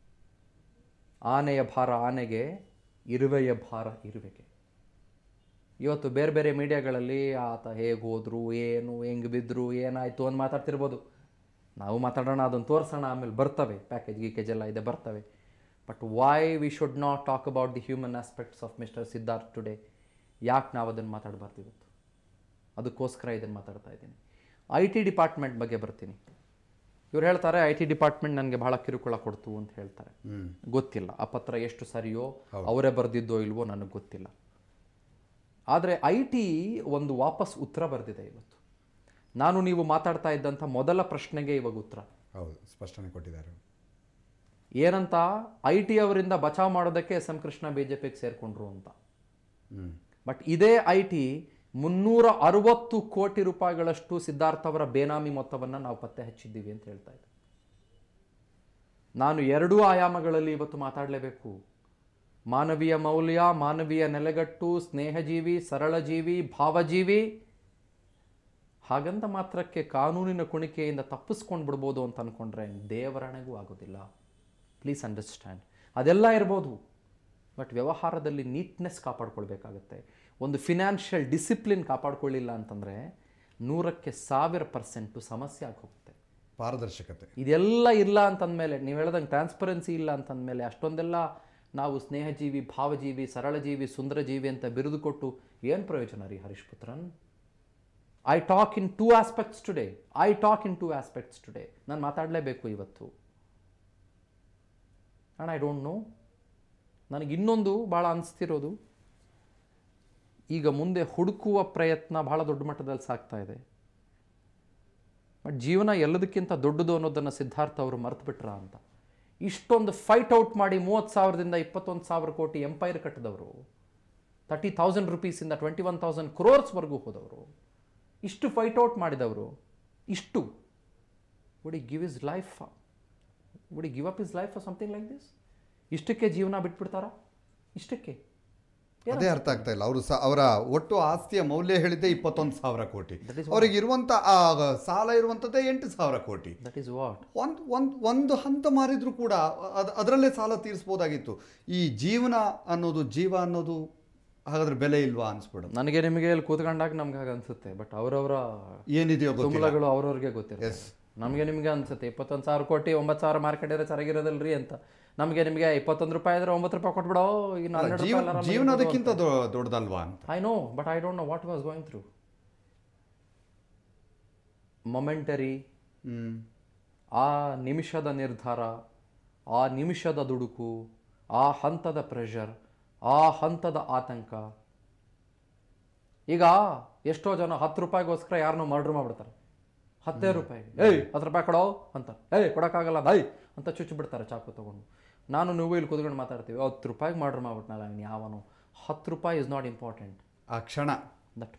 ಆನೆಯ ಭಾರ ಆನೆಗೆ, ಇರುವೆಯ ಭಾರ ಇರುವೆಗೆ. ಇವತ್ತು ಬೇರೆ ಬೇರೆ ಮೀಡಿಯಾಗಳಲ್ಲಿ ಆತ ಹೇಗೆ ಹೋದ್ರು, ಏನು ಹೆಂಗೆ ಬಿದ್ದರು, ಏನಾಯಿತು ಅಂತ ಮಾತಾಡ್ತಿರ್ಬೋದು. ನಾವು ಮಾತಾಡೋಣ, ಅದನ್ನು ತೋರಿಸೋಣ, ಆಮೇಲೆ ಬರ್ತವೆ ಪ್ಯಾಕೇಜ್ ಗೀಕೇಜ್ ಎಲ್ಲ ಇದೆ, ಬರ್ತವೆ. But why we should not talk about the human aspects of mister Siddharth today? ಯಾಕೆ ನಾವು ಅದನ್ನು ಮಾತಾಡಬಾರ್ದು ಇವತ್ತು? ಅದಕ್ಕೋಸ್ಕರ ಇದನ್ನು ಮಾತಾಡ್ತಾ ಇದ್ದೀನಿ. IT ಡಿಪಾರ್ಟ್ಮೆಂಟ್ ಬಗ್ಗೆ ಬರ್ತೀನಿ. ಇವ್ರು ಹೇಳ್ತಾರೆ IT ಡಿಪಾರ್ಟ್ಮೆಂಟ್ ನನಗೆ ಬಹಳ ಕಿರುಕುಳ ಕೊಡ್ತು ಅಂತ ಹೇಳ್ತಾರೆ. ಗೊತ್ತಿಲ್ಲ ಆ ಪತ್ರ ಎಷ್ಟು ಸರಿಯೋ, ಅವರೇ ಬರೆದಿದ್ದೋ ಇಲ್ವೋ ನನಗೆ ಗೊತ್ತಿಲ್ಲ. ಆದರೆ IT ಒಂದು ವಾಪಸ್ ಉತ್ತರ ಬರೆದಿದೆ ಇವತ್ತು. ನಾನು ನೀವು ಮಾತಾಡ್ತಾ ಇದ್ದಂಥ ಮೊದಲ ಪ್ರಶ್ನೆಗೆ ಇವಾಗ ಉತ್ತರ ಹೌದು, ಸ್ಪಷ್ಟನೆ ಕೊಟ್ಟಿದ್ದಾರೆ. ಏನಂತ? IT ಅವರಿಂದ ಬಚಾವ್ ಮಾಡೋದಕ್ಕೆ SM ಕೃಷ್ಣ BJPಗೆ ಸೇರಿಕೊಂಡ್ರು ಅಂತ. ಬಟ್ ಇದೇ IT 360 ಕೋಟಿ ರೂಪಾಯಿಗಳಷ್ಟು ಸಿದ್ಧಾರ್ಥ ಅವರ ಬೇನಾಮಿ ಮೊತ್ತವನ್ನು ನಾವು ಪತ್ತೆ ಹಚ್ಚಿದ್ದೀವಿ ಅಂತ ಹೇಳ್ತಾ ಇದ್ದೆ. ನಾನು 2 ಆಯಾಮಗಳಲ್ಲಿ ಇವತ್ತು ಮಾತಾಡಲೇಬೇಕು. ಮಾನವೀಯ ಮೌಲ್ಯ, ಮಾನವೀಯ ನೆಲೆಗಟ್ಟು, ಸ್ನೇಹಜೀವಿ, ಸರಳಜೀವಿ, ಭಾವಜೀವಿ, ಹಾಗಂತ ಮಾತ್ರಕ್ಕೆ ಕಾನೂನಿನ ಕುಣಿಕೆಯಿಂದ ತಪ್ಪಿಸ್ಕೊಂಡು ಬಿಡ್ಬೋದು ಅಂತ ಅಂದ್ಕೊಂಡ್ರೆ ದೇವರಣೆಗೂ ಆಗೋದಿಲ್ಲ. Please understand. ಅದೆಲ್ಲ ಇರ್ಬೋದು, ಬಟ್ ವ್ಯವಹಾರದಲ್ಲಿ ನೀಟ್ನೆಸ್ ಕಾಪಾಡ್ಕೊಳ್ಬೇಕಾಗತ್ತೆ. ಒಂದು ಫಿನಾನ್ಷಿಯಲ್ ಡಿಸಿಪ್ಲಿನ್ ಕಾಪಾಡ್ಕೊಳ್ಳಿಲ್ಲ ಅಂತಂದರೆ 100% ಸಮಸ್ಯೆ ಆಗೋಗುತ್ತೆ. ಪಾರದರ್ಶಕತೆ ಇದೆಲ್ಲ ಇಲ್ಲ ಅಂತಂದಮೇಲೆ, ನೀವು ಹೇಳ್ದಂಗೆ ಟ್ರಾನ್ಸ್ಪರೆನ್ಸಿ ಇಲ್ಲ ಅಂತಂದಮೇಲೆ ಅಷ್ಟೊಂದೆಲ್ಲ ನಾವು ಸ್ನೇಹಜೀವಿ, ಭಾವಜೀವಿ, ಸರಳಜೀವಿ, ಸುಂದರಜೀವಿ ಅಂತ ಬಿರುದು ಕೊಟ್ಟು ಏನು ಪ್ರಯೋಜನ ರೀ Harish Puthran? I talk in two aspects today. ನಾನು ಮಾತಾಡಲೇಬೇಕು ಇವತ್ತು. ಆ್ಯಂಡ್ ಐ ಡೋಂಟ್ ನೋ, ನನಗೆ ಇನ್ನೊಂದು ಭಾಳ ಅನಿಸ್ತಿರೋದು, ಈಗ ಮುಂದೆ ಹುಡುಕುವ ಪ್ರಯತ್ನ ಭಾಳ ದೊಡ್ಡ ಮಟ್ಟದಲ್ಲಿ ಸಾಗ್ತಾ ಇದೆ. ಬಟ್ ಜೀವನ ಎಲ್ಲದಕ್ಕಿಂತ ದೊಡ್ಡದು ಅನ್ನೋದನ್ನು ಸಿದ್ಧಾರ್ಥ ಅವರು ಮರೆತು ಬಿಟ್ರ ಅಂತ. ಇಷ್ಟೊಂದು ಫೈಟ್ ಔಟ್ ಮಾಡಿ 30,000ದಿಂದ 21,000 ಕೋಟಿ ಎಂಪೈರ್ ಕಟ್ಟಿದವರು, 30,000 ರೂಪೀಸಿಂದ 21,000 crores ಹೋದವರು, ಇಷ್ಟು ಫೈಟ್ ಔಟ್ ಮಾಡಿದವರು, ಇಷ್ಟು would he give up his life for something like this? ಇಷ್ಟಕ್ಕೆ ಜೀವನ ಬಿಟ್ಬಿಡ್ತಾರಾ? ಇಷ್ಟಕ್ಕೆ ಅದೇ ಅರ್ಥ ಆಗ್ತಾ ಇಲ್ಲ. ಅವರು ಅವರ ಒಟ್ಟು ಆಸ್ತಿಯ ಮೌಲ್ಯ ಹೇಳಿದ್ದೆ 21,000 ಕೋಟಿ. ಅವರಿಗೆ ಇರುವಂತ ಸಾಲ ಇರುವಂತದ್ದೇ 8,000 ಕೋಟಿ. That is what. ಒಂದು ಹಂತ ಮಾರಿದ್ರು ಕೂಡ ಅದರಲ್ಲೇ ಸಾಲ ತೀರಿಸಬಹುದಾಗಿತ್ತು. ಈ ಜೀವ ಅನ್ನೋದು ಹಾಗಾದ್ರೆ ಬೆಲೆ ಇಲ್ವಾ ಅನ್ಸ್ಬಿಡೋದು ನನಗೆ. ನಿಮಗೆ ಇಲ್ಲಿ ಕೂತ್ಕೊಂಡಾಗ ನಮ್ಗೆ ಹಾಗೆ ಅನ್ಸುತ್ತೆ, ಬಟ್ ಅವರವರ ಏನಿದೆಯೋ ಕುಂಬಳಗಳು ಅವ್ರವ್ರಿಗೆ ಗೊತ್ತಿರುತ್ತೆ. ನಮಗೆ ನಿಮಗೆ ಅನ್ಸುತ್ತೆ 21,000 ಕೋಟಿ 9,000 ಮಾರ್ಕೆಟ್ ಇದ್ರೆ ಚೆನ್ನಾಗಿರೋದಲ್ರಿ ಅಂತ. ನಿಮಗೆ 21 ರೂಪಾಯಿ ಇದ್ರೆ 9 ರೂಪಾಯಿ ಕೊಟ್ಬಿಡೋ, ಇನ್ನು 12 ರೂಪಾಯಿ ಜೀವನ ಅದಕ್ಕಿಂತ ದೊಡ್ಡದಲ್ವಾ ಅಂತ. I know, but I don't know what was going through. Momentary, ಆ ನಿಮಿಷದ ನಿರ್ಧಾರ, ಆ ನಿಮಿಷದ ದುಡುಕು, ಆ ಹಂತದ ಪ್ರೆಷರ್, ಆ ಹಂತದ ಆತಂಕ. ಈಗ ಎಷ್ಟೋ ಜನ 10 ರೂಪಾಯಿಗೋಸ್ಕರ ಯಾರನ್ನೋ ಮರ್ಡರ್ ಮಾಡ್ಬಿಡ್ತಾರೆ. 10 ರೂಪಾಯಿ, 10 ರೂಪಾಯಿ ಕೊಡೋ ಅಂತ, ಕೊಡೋಕ್ಕಾಗಲ್ಲ ಅಂತ ಚುಚ್ಚಿಬಿಡ್ತಾರೆ ಚಾಕು ತೊಗೊಂಡು. ನೀವು ಇಲ್ಲಿ ಕೂತ್ಕೊಂಡು ಮಾತಾಡ್ತೀವಿ, 10 ರೂಪಾಯಿಗೆ ಮರ್ಡರ್ ಮಾಡ್ಬಿಟ್ನಲ್ಲ ಅವನು ಯಾವನು. 10 ರೂಪಾಯಿ ಇಸ್ ನಾಟ್ ಇಂಪಾರ್ಟೆಂಟ್. ಆ ಕ್ಷಣ, ದಟ್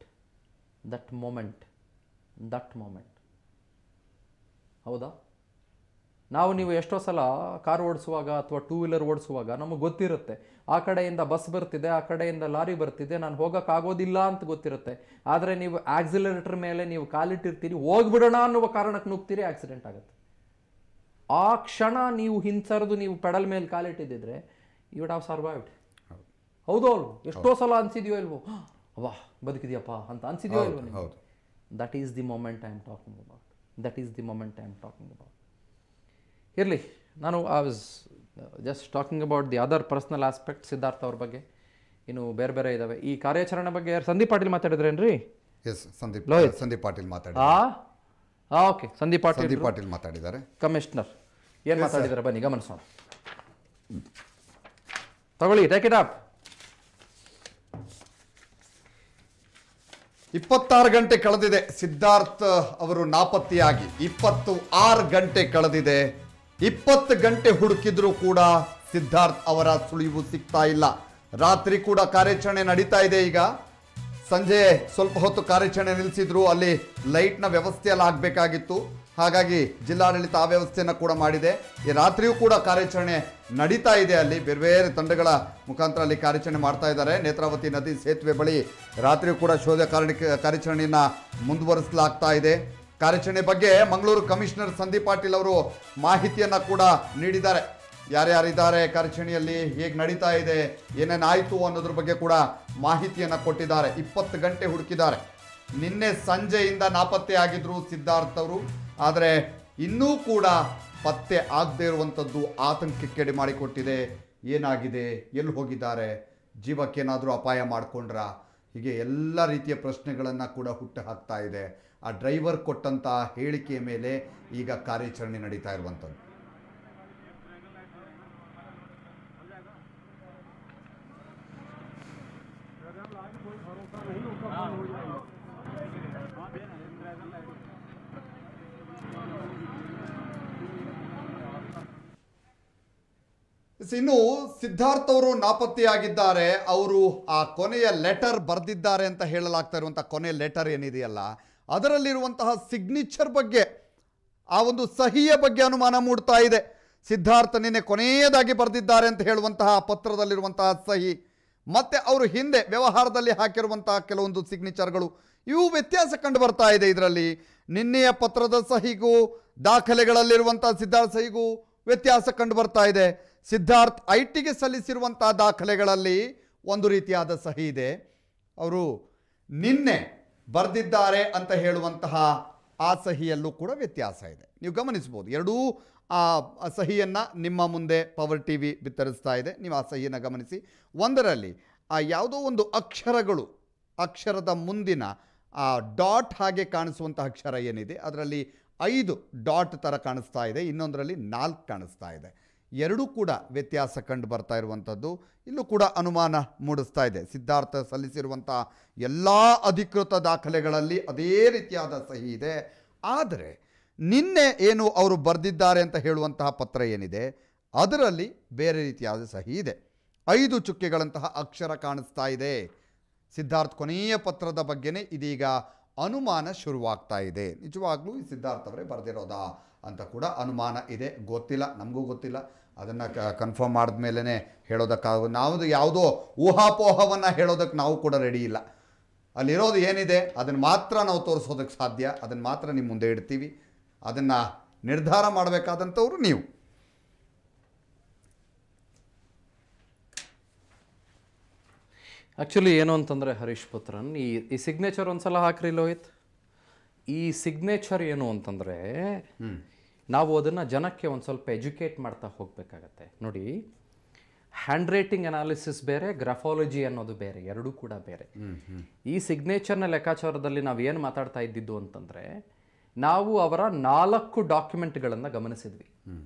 ಮೊಮೆಂಟ್ ಹೌದಾ? ನೀವು ಎಷ್ಟೋ ಸಲ ಕಾರ್ ಓಡಿಸುವಾಗ ಅಥವಾ 2 ವೀಲರ್ ಓಡಿಸುವಾಗ ನಮಗೆ ಗೊತ್ತಿರುತ್ತೆ, ಆ ಕಡೆಯಿಂದ ಬಸ್ ಬರ್ತಿದೆ, ಆ ಕಡೆಯಿಂದ ಲಾರಿ ಬರ್ತಿದೆ, ನಾನು ಹೋಗೋಕ್ಕಾಗೋದಿಲ್ಲ ಅಂತ ಗೊತ್ತಿರುತ್ತೆ. ಆದರೆ ನೀವು ಆಕ್ಸಿಲರೇಟರ್ ಮೇಲೆ ನೀವು ಕಾಲಿಟ್ಟಿರ್ತೀರಿ, ಹೋಗ್ಬಿಡೋಣ ಅನ್ನುವ ಕಾರಣಕ್ಕೆ ನುಗ್ತೀರಿ, ಆಕ್ಸಿಡೆಂಟ್ ಆಗುತ್ತೆ. ಆ ಕ್ಷಣ ನೀವು ಹಿಂಸರಿದು ನೀವು ಪೆಡಲ್ ಮೇಲೆ ಕಾಲಿಟ್ಟಿದ್ದಿದ್ರೆ ಯು ವುಡ್ ಹ್ಯಾವ್ ಸರ್ವೈವ್ಡ್. ಹೌದು ಅಲ್ವ? ಎಷ್ಟೋ ಸಲ ಅನ್ಸಿದ್ಯೋ ಇಲ್ವೋ, ವಾ ಬದುಕಿದ್ಯಪ್ಪ ಅಂತ ಅನ್ಸಿದ್ಯೋ ಇಲ್ವೋ ನಿಮಗೆ? That is the moment I am talking about. ಇರಲಿ, ನಾನು I was just talking about the other personal aspect Siddhartha ಅವ್ರ ಬಗ್ಗೆ. ಇನ್ನು ಬೇರೆ ಇದ್ದಾವೆ. ಈ ಕಾರ್ಯಾಚರಣೆ ಬಗ್ಗೆ ಸಂದೀಪ್ ಪಾಟೀಲ್ ಮಾತಾಡಿದ್ರೇನ್ರಿ? ಎಸ್, ಸಂದೀಪ್ ಪಾಟೀಲ್ ಮಾತಾಡಿ. ಓಕೆ, ಸಂದೀಪ್ ಪಾಟೀಲ್ ಮಾತಾಡಿದ್ದಾರೆ, ಕಮಿಷನರ್. ಏನು ಮಾತಾಡಿದ್ದಾರೆ ಬನ್ನಿ ಗಮನಿಸೋಣ. ತಗೊಳ್ಳಿ, ಟೇಕ್ ಇಟ್ ಅಪ್. 26 ಗಂಟೆ ಕಳೆದಿದೆ ಸಿದ್ಧಾರ್ಥ್ ಅವರು ನಾಪತ್ತೆಯಾಗಿ. 26 ಗಂಟೆ ಕಳೆದಿದೆ. 20 ಗಂಟೆ ಹುಡುಕಿದ್ರೂ ಕೂಡ ಸಿದ್ಧಾರ್ಥ್ ಅವರ ಸುಳಿವು ಸಿಗ್ತಾ ಇಲ್ಲ. ರಾತ್ರಿ ಕೂಡ ಕಾರ್ಯಾಚರಣೆ ನಡೀತಾ ಇದೆ. ಈಗ ಸಂಜೆ ಸ್ವಲ್ಪ ಹೊತ್ತು ಕಾರ್ಯಾಚರಣೆ ನಿಲ್ಲಿಸಿದ್ರು. ಅಲ್ಲಿ ಲೈಟ್ನ ವ್ಯವಸ್ಥೆ ಎಲ್ಲ ಆಗಬೇಕಾಗಿತ್ತು, ಹಾಗಾಗಿ ಜಿಲ್ಲಾಡಳಿತ ಆ ವ್ಯವಸ್ಥೆಯನ್ನು ಕೂಡ ಮಾಡಿದೆ. ಈ ರಾತ್ರಿಯೂ ಕೂಡ ಕಾರ್ಯಾಚರಣೆ ನಡೀತಾ ಇದೆ. ಅಲ್ಲಿ ಬೇರೆ ತಂಡಗಳ ಮುಖಾಂತರ ಅಲ್ಲಿ ಕಾರ್ಯಾಚರಣೆ ಮಾಡ್ತಾ ಇದ್ದಾರೆ. ನೇತ್ರಾವತಿ ನದಿ ಸೇತುವೆ ಬಳಿ ರಾತ್ರಿಯೂ ಕೂಡ ಶೋಧ ಕಾರ್ಯಾಚರಣೆಯನ್ನು ಮುಂದುವರಿಸಲಾಗ್ತಾ ಇದೆ. ಕಾರ್ಯಾಚರಣೆ ಬಗ್ಗೆ ಮಂಗಳೂರು ಕಮಿಷನರ್ ಸಂದೀಪ್ ಪಾಟೀಲ್ ಅವರು ಮಾಹಿತಿಯನ್ನು ಕೂಡ ನೀಡಿದ್ದಾರೆ. ಯಾರ್ಯಾರಿದ್ದಾರೆ ಕಾರ್ಯಾಚರಣೆಯಲ್ಲಿ, ಹೇಗೆ ನಡೀತಾ ಇದೆ, ಏನೇನಾಯಿತು ಅನ್ನೋದ್ರ ಬಗ್ಗೆ ಕೂಡ ಮಾಹಿತಿಯನ್ನು ಕೊಟ್ಟಿದ್ದಾರೆ. 20 ಗಂಟೆ ಹುಡುಕಿದ್ದಾರೆ. ನಿನ್ನೆ ಸಂಜೆಯಿಂದ ನಾಪತ್ತೆ ಆಗಿದ್ರು ಸಿದ್ಧಾರ್ಥ್ ಅವರು. ಆದರೆ ಇನ್ನೂ ಕೂಡ ಪತ್ತೆ ಆಗದೆ ಇರುವಂಥದ್ದು ಆತಂಕಕ್ಕೆ ಮಾಡಿಕೊಟ್ಟಿದೆ. ಏನಾಗಿದೆ, ಎಲ್ಲಿ ಹೋಗಿದ್ದಾರೆ, ಜೀವಕ್ಕೇನಾದರೂ ಅಪಾಯ ಮಾಡಿಕೊಂಡ್ರಾ, ಹೀಗೆ ಎಲ್ಲ ರೀತಿಯ ಪ್ರಶ್ನೆಗಳನ್ನು ಕೂಡ ಹುಟ್ಟು ಹಾಕ್ತಾ ಇದೆ. ಆ ಡ್ರೈವರ್ ಕೊಟ್ಟಂಥ ಹೇಳಿಕೆಯ ಮೇಲೆ ಈಗ ಕಾರ್ಯಾಚರಣೆ ನಡೀತಾ ಇರುವಂಥದ್ದು. ಇನ್ನು ಸಿದ್ಧಾರ್ಥ್ ಅವರು ನಾಪತ್ತೆಯಾಗಿದ್ದಾರೆ. ಅವರು ಆ ಕೊನೆಯ ಲೆಟರ್ ಬರೆದಿದ್ದಾರೆ ಅಂತ ಹೇಳಲಾಗ್ತಾ ಇರುವಂಥ ಕೊನೆಯ ಲೆಟರ್ ಏನಿದೆಯಲ್ಲ, ಅದರಲ್ಲಿರುವಂತಹ ಸಿಗ್ನೇಚರ್ ಬಗ್ಗೆ, ಆ ಒಂದು ಸಹಿಯ ಬಗ್ಗೆ ಅನುಮಾನ ಮೂಡ್ತಾ ಇದೆ. ಸಿದ್ಧಾರ್ಥ್ ನಿನ್ನೆ ಕೊನೆಯದಾಗಿ ಬರೆದಿದ್ದಾರೆ ಅಂತ ಹೇಳುವಂತಹ ಪತ್ರದಲ್ಲಿರುವಂತಹ ಸಹಿ, ಮತ್ತು ಅವರು ಹಿಂದೆ ವ್ಯವಹಾರದಲ್ಲಿ ಹಾಕಿರುವಂತಹ ಕೆಲವೊಂದು ಸಿಗ್ನೇಚರ್ಗಳು, ಇವು ವ್ಯತ್ಯಾಸ ಕಂಡು ಬರ್ತಾ ಇದೆ ಇದರಲ್ಲಿ. ನಿನ್ನೆಯ ಪತ್ರದ ಸಹಿಗೂ ದಾಖಲೆಗಳಲ್ಲಿರುವಂಥ ಸಿದ್ಧಾರ್ಥ್ ಸಹಿಗೂ ವ್ಯತ್ಯಾಸ ಕಂಡು ಬರ್ತಾ ಇದೆ. ಸಿದ್ಧಾರ್ಥ್ ಐಟಿಗೆ ಸಲ್ಲಿಸಿರುವಂಥ ದಾಖಲೆಗಳಲ್ಲಿ ಒಂದು ರೀತಿಯಾದ ಸಹಿ ಇದೆ, ಅವರು ನಿನ್ನೆ ಬರೆದಿದ್ದಾರೆ ಅಂತ ಹೇಳುವಂತಹ ಆ ಸಹಿಯಲ್ಲೂ ಕೂಡ ವ್ಯತ್ಯಾಸ ಇದೆ. ನೀವು ಗಮನಿಸ್ಬೋದು, ಎರಡೂ ಆ ಸಹಿಯನ್ನು ನಿಮ್ಮ ಮುಂದೆ ಪವರ್ ಟಿ ವಿ ಬಿತ್ತರಿಸ್ತಾ ಇದೆ. ನೀವು ಆ ಸಹಿಯನ್ನು ಗಮನಿಸಿ. ಒಂದರಲ್ಲಿ ಆ ಯಾವುದೋ ಒಂದು ಅಕ್ಷರದ ಮುಂದಿನ ಆ ಡಾಟ್ ಹಾಗೆ ಕಾಣಿಸುವಂಥ ಅಕ್ಷರ ಏನಿದೆ ಅದರಲ್ಲಿ 5 ಡಾಟ್ ಥರ ಕಾಣಿಸ್ತಾ ಇದೆ, ಇನ್ನೊಂದರಲ್ಲಿ 4 ಕಾಣಿಸ್ತಾ ಇದೆ. ಎರಡೂ ಕೂಡ ವ್ಯತ್ಯಾಸ ಕಂಡು ಬರ್ತಾ ಇರುವಂಥದ್ದು. ಇಲ್ಲೂ ಕೂಡ ಅನುಮಾನ ಮೂಡಿಸ್ತಾ ಇದೆ. ಸಿದ್ಧಾರ್ಥ ಸಲ್ಲಿಸಿರುವಂಥ ಎಲ್ಲ ಅಧಿಕೃತ ದಾಖಲೆಗಳಲ್ಲಿ ಅದೇ ರೀತಿಯಾದ ಸಹಿ ಇದೆ. ಆದರೆ ನಿನ್ನೆ ಏನು ಅವರು ಬರೆದಿದ್ದಾರೆ ಅಂತ ಹೇಳುವಂತಹ ಪತ್ರ ಏನಿದೆ ಅದರಲ್ಲಿ ಬೇರೆ ರೀತಿಯಾದ ಸಹಿ ಇದೆ. 5 ಚುಕ್ಕೆಗಳಂತಹ ಅಕ್ಷರ ಕಾಣಿಸ್ತಾ ಇದೆ. ಸಿದ್ಧಾರ್ಥ್ ಕೊನೆಯ ಪತ್ರದ ಬಗ್ಗೆನೇ ಇದೀಗ ಅನುಮಾನ ಶುರುವಾಗ್ತಾ ಇದೆ. ನಿಜವಾಗ್ಲೂ ಈ ಸಿದ್ಧಾರ್ಥ್ ಅವರೇ ಬರೆದಿರೋದಾ ಅಂತ ಕೂಡ ಅನುಮಾನ ಇದೆ. ಗೊತ್ತಿಲ್ಲ, ನಮಗೂ ಗೊತ್ತಿಲ್ಲ. ಅದನ್ನು ಕನ್ಫರ್ಮ್ ಮಾಡಿದ್ಮೇಲೆ ಹೇಳೋದಕ್ಕಾಗ ನಾವು ಯಾವುದೋ ಊಹಾಪೋಹವನ್ನು ಹೇಳೋದಕ್ಕೆ ನಾವು ಕೂಡ ರೆಡಿ ಇಲ್ಲ. ಅಲ್ಲಿರೋದು ಏನಿದೆ ಅದನ್ನು ಮಾತ್ರ ನಾವು ತೋರಿಸೋದಕ್ಕೆ ಸಾಧ್ಯ, ಅದನ್ನು ಮಾತ್ರ ನಿಮ್ಮ ಮುಂದೆ ಇಡ್ತೀವಿ. ಅದನ್ನು ನಿರ್ಧಾರ ಮಾಡಬೇಕಾದಂಥವ್ರು ನೀವು. ಆ್ಯಕ್ಚುಲಿ ಏನು ಅಂತಂದರೆ ಹರೀಶ್ ಪುತ್ರನ್, ಈ ಸಿಗ್ನೇಚರ್ ಒಂದು ಸಲ ಹಾಕ್ರಿ ಲೋಹಿತ್. ಈ ಸಿಗ್ನೇಚರ್ ಏನು ಅಂತಂದರೆ ನಾವು ಅದನ್ನು ಜನಕ್ಕೆ ಒಂದು ಸ್ವಲ್ಪ ಎಜುಕೇಟ್ ಮಾಡ್ತಾ ಹೋಗಬೇಕಾಗತ್ತೆ. ನೋಡಿ, ಹ್ಯಾಂಡ್ ರೈಟಿಂಗ್ ಅನಾಲಿಸಿಸ್ ಬೇರೆ, ಗ್ರಾಫಾಲಜಿ ಅನ್ನೋದು ಬೇರೆ, ಎರಡೂ ಕೂಡ ಬೇರೆ. ಈ ಸಿಗ್ನೇಚರ್ನ ಲೆಕ್ಕಾಚಾರದಲ್ಲಿ ನಾವು ಏನು ಮಾತಾಡ್ತಾ ಇದ್ದಿದ್ದು ಅಂತಂದರೆ, ನಾವು ಅವರ 4 ಡಾಕ್ಯುಮೆಂಟ್ಗಳನ್ನು ಗಮನಿಸಿದ್ವಿ.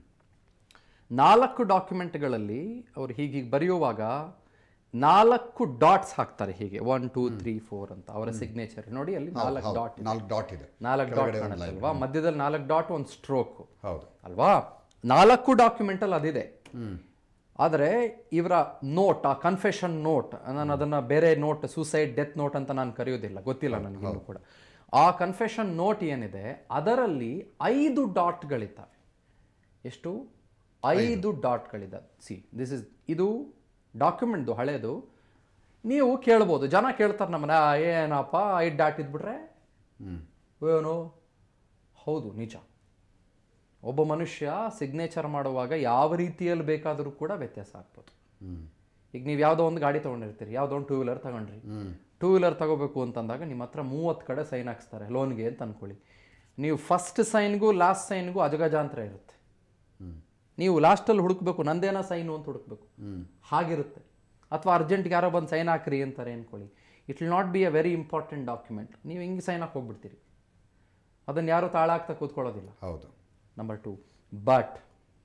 4 ಡಾಕ್ಯುಮೆಂಟ್ಗಳಲ್ಲಿ ಅವರು ಹೀಗೆ ಬರೆಯುವಾಗ 4 ಡಾಟ್ಸ್ ಹಾಕ್ತಾರೆ ಹೀಗೆ, 1 2 3 4 ಅಂತ ಅವರ ಸಿಗ್ನೇಚರ್. ನೋಡಿ, ಅಲ್ಲಿ 4 ಡಾಟ್ ಇದೆ. 4 ಡಾಟ್ ಇದೆ, 4 ಡಾಟ್ ಕಾಣುತ್ತಲ್ವಾ, ಮಧ್ಯದಲ್ಲಿ 4 ಡಾಟ್, ಒಂದು ಸ್ಟ್ರೋಕ್ ಅಲ್ವಾ. 4 ಡಾಕ್ಯುಮೆಂಟಲ್ಲಿ ಅದಿದೆ. ಆದರೆ ಇವರ ನೋಟ್, ಆ ಕನ್ಫೆಷನ್ ನೋಟ್, ನಾನು ಅದನ್ನು ಬೇರೆ ನೋಟ್, ಸೂಸೈಡ್ ಡೆತ್ ನೋಟ್ ಅಂತ ನಾನು ಕರೆಯೋದಿಲ್ಲ, ಗೊತ್ತಿಲ್ಲ ನನಗೆ ಕೂಡ. ಆ ಕನ್ಫೆಷನ್ ನೋಟ್ ಏನಿದೆ ಅದರಲ್ಲಿ 5 ಡಾಟ್ಗಳಿದ್ದಾವೆ. ಎಷ್ಟು? 5 ಡಾಟ್ಗಳಿದ್ದಾವೆ. ಇದು ಡಾಕ್ಯುಮೆಂಟ್ದು ಹಳೇದು. ನೀವು ಕೇಳ್ಬೋದು, ಜನ ಕೇಳ್ತಾರೆ ನಮ್ಮನ್ನ, ಏನಪ್ಪ 5 ಡಾಟ್ ಇದ್ಬಿಟ್ರೆ ಏನು? ಹೌದು, ನಿಜ. ಒಬ್ಬ ಮನುಷ್ಯ ಸಿಗ್ನೇಚರ್ ಮಾಡುವಾಗ ಯಾವ ರೀತಿಯಲ್ಲಿ ಬೇಕಾದರೂ ಕೂಡ ವ್ಯತ್ಯಾಸ ಆಗ್ಬೋದು. ಈಗ ನೀವು ಯಾವುದೋ ಒಂದು ಗಾಡಿ ತೊಗೊಂಡಿರ್ತೀರಿ, ಯಾವುದೋ ಒಂದು 2 ವೀಲರ್ ತಗೊಂಡ್ರಿ. 2 ವೀಲರ್ ತಗೋಬೇಕು ಅಂತಂದಾಗ ನಿಮ್ಮ ಹತ್ರ 30 ಕಡೆ ಸೈನ್ ಹಾಕ್ಸ್ತಾರೆ ಲೋನ್ಗೆ ಅಂತ ಅಂದ್ಕೊಳ್ಳಿ. ನೀವು ಫಸ್ಟ್ ಸೈನ್ಗೂ ಲಾಸ್ಟ್ ಸೈನ್ಗೂ ಅಜಗಜಾಂತರ ಇರುತ್ತೆ. ನೀವು ಲಾಸ್ಟಲ್ಲಿ ಹುಡುಕ್ಬೇಕು, ನಂದೇನೋ ಸೈನು ಅಂತ ಹುಡುಕ್ಬೇಕು, ಹಾಗಿರುತ್ತೆ. ಅಥವಾ ಅರ್ಜೆಂಟ್ಗೆ ಯಾರೋ ಬಂದು ಸೈನ್ ಹಾಕ್ರಿ ಅಂತಾರೆ ಅಂದ್ಕೊಳ್ಳಿ. It will not be a very important document. ನೀವು ಹಿಂಗೆ ಸೈನ್ ಹಾಕಿ ಹೋಗ್ಬಿಡ್ತೀರಿ, ಅದನ್ನು ಯಾರೂ ತಾಳಾಗ್ತಾ ಕೂತ್ಕೊಳ್ಳೋದಿಲ್ಲ. ಹೌದು. ನಂಬರ್ 2, ಬಟ್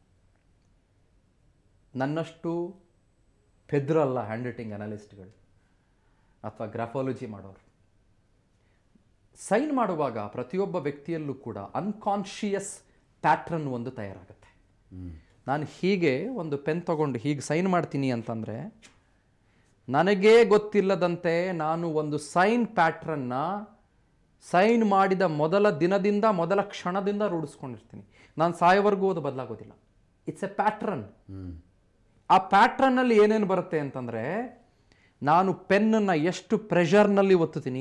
ನನ್ನಷ್ಟು ಪೆದ್ರಲ್ಲ ಹ್ಯಾಂಡ್ ರೈಟಿಂಗ್ ಅನಾಲಿಸ್ಟ್ಗಳು ಅಥವಾ ಗ್ರಾಫಾಲಜಿ ಮಾಡೋರು. ಸೈನ್ ಮಾಡುವಾಗ ಪ್ರತಿಯೊಬ್ಬ ವ್ಯಕ್ತಿಯಲ್ಲೂ ಕೂಡ ಅನ್ಕಾನ್ಷಿಯಸ್ ಪ್ಯಾಟ್ರನ್ ಒಂದು ತಯಾರಾಗುತ್ತೆ. ನಾನು ಹೀಗೆ ಒಂದು ಪೆನ್ ತಗೊಂಡು ಹೀಗೆ ಸೈನ್ ಮಾಡ್ತೀನಿ ಅಂತಂದರೆ ನನಗೇ ಗೊತ್ತಿಲ್ಲದಂತೆ ನಾನು ಒಂದು ಸೈನ್ ಪ್ಯಾಟ್ರನ್ನ ಸೈನ್ ಮಾಡಿದ ಮೊದಲ ದಿನದಿಂದ, ಮೊದಲ ಕ್ಷಣದಿಂದ ರೂಢಿಸ್ಕೊಂಡಿರ್ತೀನಿ. ನಾನು ಸಾಯೋವರೆಗೂ ಅದು ಬದಲಾಗೋದಿಲ್ಲ. It's A pattern. ಆ ಪ್ಯಾಟ್ರನ್ನಲ್ಲಿ ಏನೇನು ಬರುತ್ತೆ ಅಂತಂದರೆ, ನಾನು ಪೆನ್ನನ್ನು ಎಷ್ಟು ಪ್ರೆಷರ್ನಲ್ಲಿ ಒತ್ತುತ್ತೀನಿ,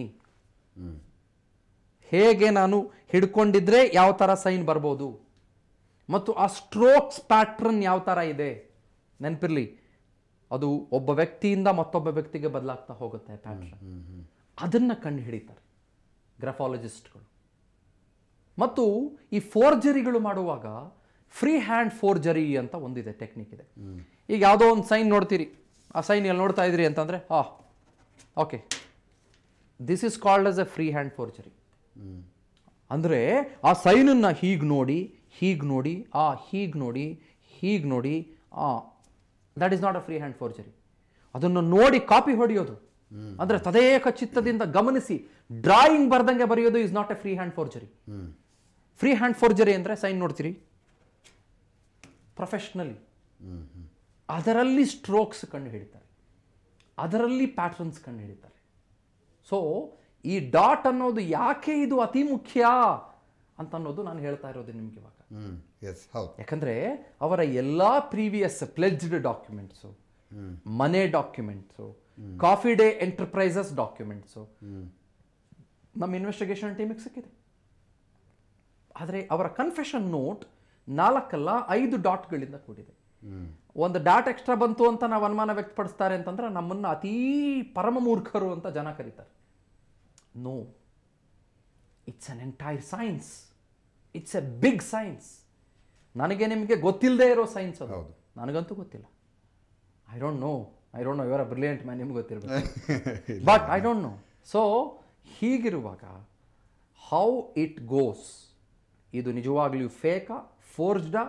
ಹೇಗೆ ನಾನು ಹಿಡ್ಕೊಂಡಿದ್ರೆ ಯಾವ ಥರ ಸೈನ್ ಬರ್ಬೋದು, ಮತ್ತು ಆ ಸ್ಟ್ರೋಕ್ಸ್ ಪ್ಯಾಟ್ರನ್ ಯಾವ ಥರ ಇದೆ. ನೆನಪಿರಲಿ, ಅದು ಒಬ್ಬ ವ್ಯಕ್ತಿಯಿಂದ ಮತ್ತೊಬ್ಬ ವ್ಯಕ್ತಿಗೆ ಬದಲಾಗ್ತಾ ಹೋಗುತ್ತೆ ಪ್ಯಾಟ್ರನ್. ಅದನ್ನು ಕಂಡು ಹಿಡಿತಾರೆ ಗ್ರಾಫಾಲಜಿಸ್ಟ್ಗಳು. ಮತ್ತು ಈ ಫೋರ್ಜರಿಗಳು ಮಾಡುವಾಗ ಫ್ರೀ ಹ್ಯಾಂಡ್ ಫೋರ್ಜರಿ ಅಂತ ಒಂದಿದೆ, ಟೆಕ್ನಿಕ್ ಇದೆ. ಈಗ ಯಾವುದೋ ಒಂದು ಸೈನ್ ನೋಡ್ತೀರಿ, ಆ ಸೈನ್ ಎಲ್ಲಿ ನೋಡ್ತಾ ಇದ್ರಿ ಅಂತಂದರೆ, okay, this is called as a free hand forgery. ಅಂದರೆ ಆ ಸೈನನ್ನು ಹೀಗೆ ನೋಡಿ, ಹೀಗೆ ನೋಡಿ, ಹೀಗೆ ನೋಡಿ, ಹೀಗೆ ನೋಡಿ, that is not a free hand forgery. ಅದನ್ನು ನೋಡಿ ಕಾಪಿ ಹೊಡೆಯೋದು, ಅಂದರೆ ತದೇಕ ಚಿತ್ತದಿಂದ ಗಮನಿಸಿ ಡ್ರಾಯಿಂಗ್ ಬರ್ದಂಗೆ ಬರೆಯೋದು is not a free hand forgery. Free hand forgery ಅಂದರೆ ಸೈನ್ ನೋಡ್ತೀರಿ ಪ್ರೊಫೆಷ್ನಲಿ, ಅದರಲ್ಲಿ ಸ್ಟ್ರೋಕ್ಸ್ ಕಂಡು ಹಿಡಿತಾರೆ, ಅದರಲ್ಲಿ ಪ್ಯಾಟ್ರನ್ಸ್ ಕಂಡು ಹಿಡಿತಾರೆ. ಸೊ ಈ ಡಾಟ್ ಅನ್ನೋದು ಯಾಕೆ ಇದು ಅತಿ ಮುಖ್ಯ ಅಂತ ಅನ್ನೋದು ನಾನು ಹೇಳ್ತಾ ಇರೋದು ನಿಮ್ಗೆ ಇವಾಗ. ಯಾಕಂದ್ರೆ ಅವರ ಎಲ್ಲ ಪ್ರೀವಿಯಸ್ ಪ್ಲೆಜ್ಡ್ ಡಾಕ್ಯುಮೆಂಟ್ಸು, ಮನೆ documents, Coffee Day Enterprises documents, ನಮ್ಮ ಇನ್ವೆಸ್ಟಿಗೇಷನ್ ಟೀಮಿಗೆ ಸಿಕ್ಕಿದೆ. ಆದರೆ ಅವರ ಕನ್ಫೆಷನ್ ನೋಟ್ 4 ಅಲ್ಲ 5 ಡಾಟ್ಗಳಿಂದ ಕೂಡಿದೆ. ಒಂದು ಡಾಟ್ ಎಕ್ಸ್ಟ್ರಾ ಬಂತು ಅಂತ ನಾವು ಅನುಮಾನ ವ್ಯಕ್ತಪಡಿಸ್ತಾರೆ ಅಂತಂದ್ರೆ ನಮ್ಮನ್ನು ಅತೀ ಪರಮ ಮೂರ್ಖರು ಅಂತ ಜನ ಕರೀತಾರೆ. No, it's an entire science. It's a big science. ನನಗೆ ನಿಮಗೆ ಗೊತ್ತಿಲ್ಲದೆ ಇರೋ ಸೈನ್ಸ್ ಅದು. ನನಗಂತೂ ಗೊತ್ತಿಲ್ಲ. ಐ ಡೋಂಟ್ ನೋ ಇವರ ಬ್ರಿಲಿಯಂಟ್ ಮ್ಯಾನ್, ನಿಮ್ಗೆ ಗೊತ್ತಿರಬೇಕು, but I don't know. So ಹೀಗಿರುವಾಗ ಹೌ ಇಟ್ ಗೋಸ್, ಇದು ನಿಜವಾಗ್ಲೂ ಫೇಕಾ ಫೋರ್ಜ್ಡಾ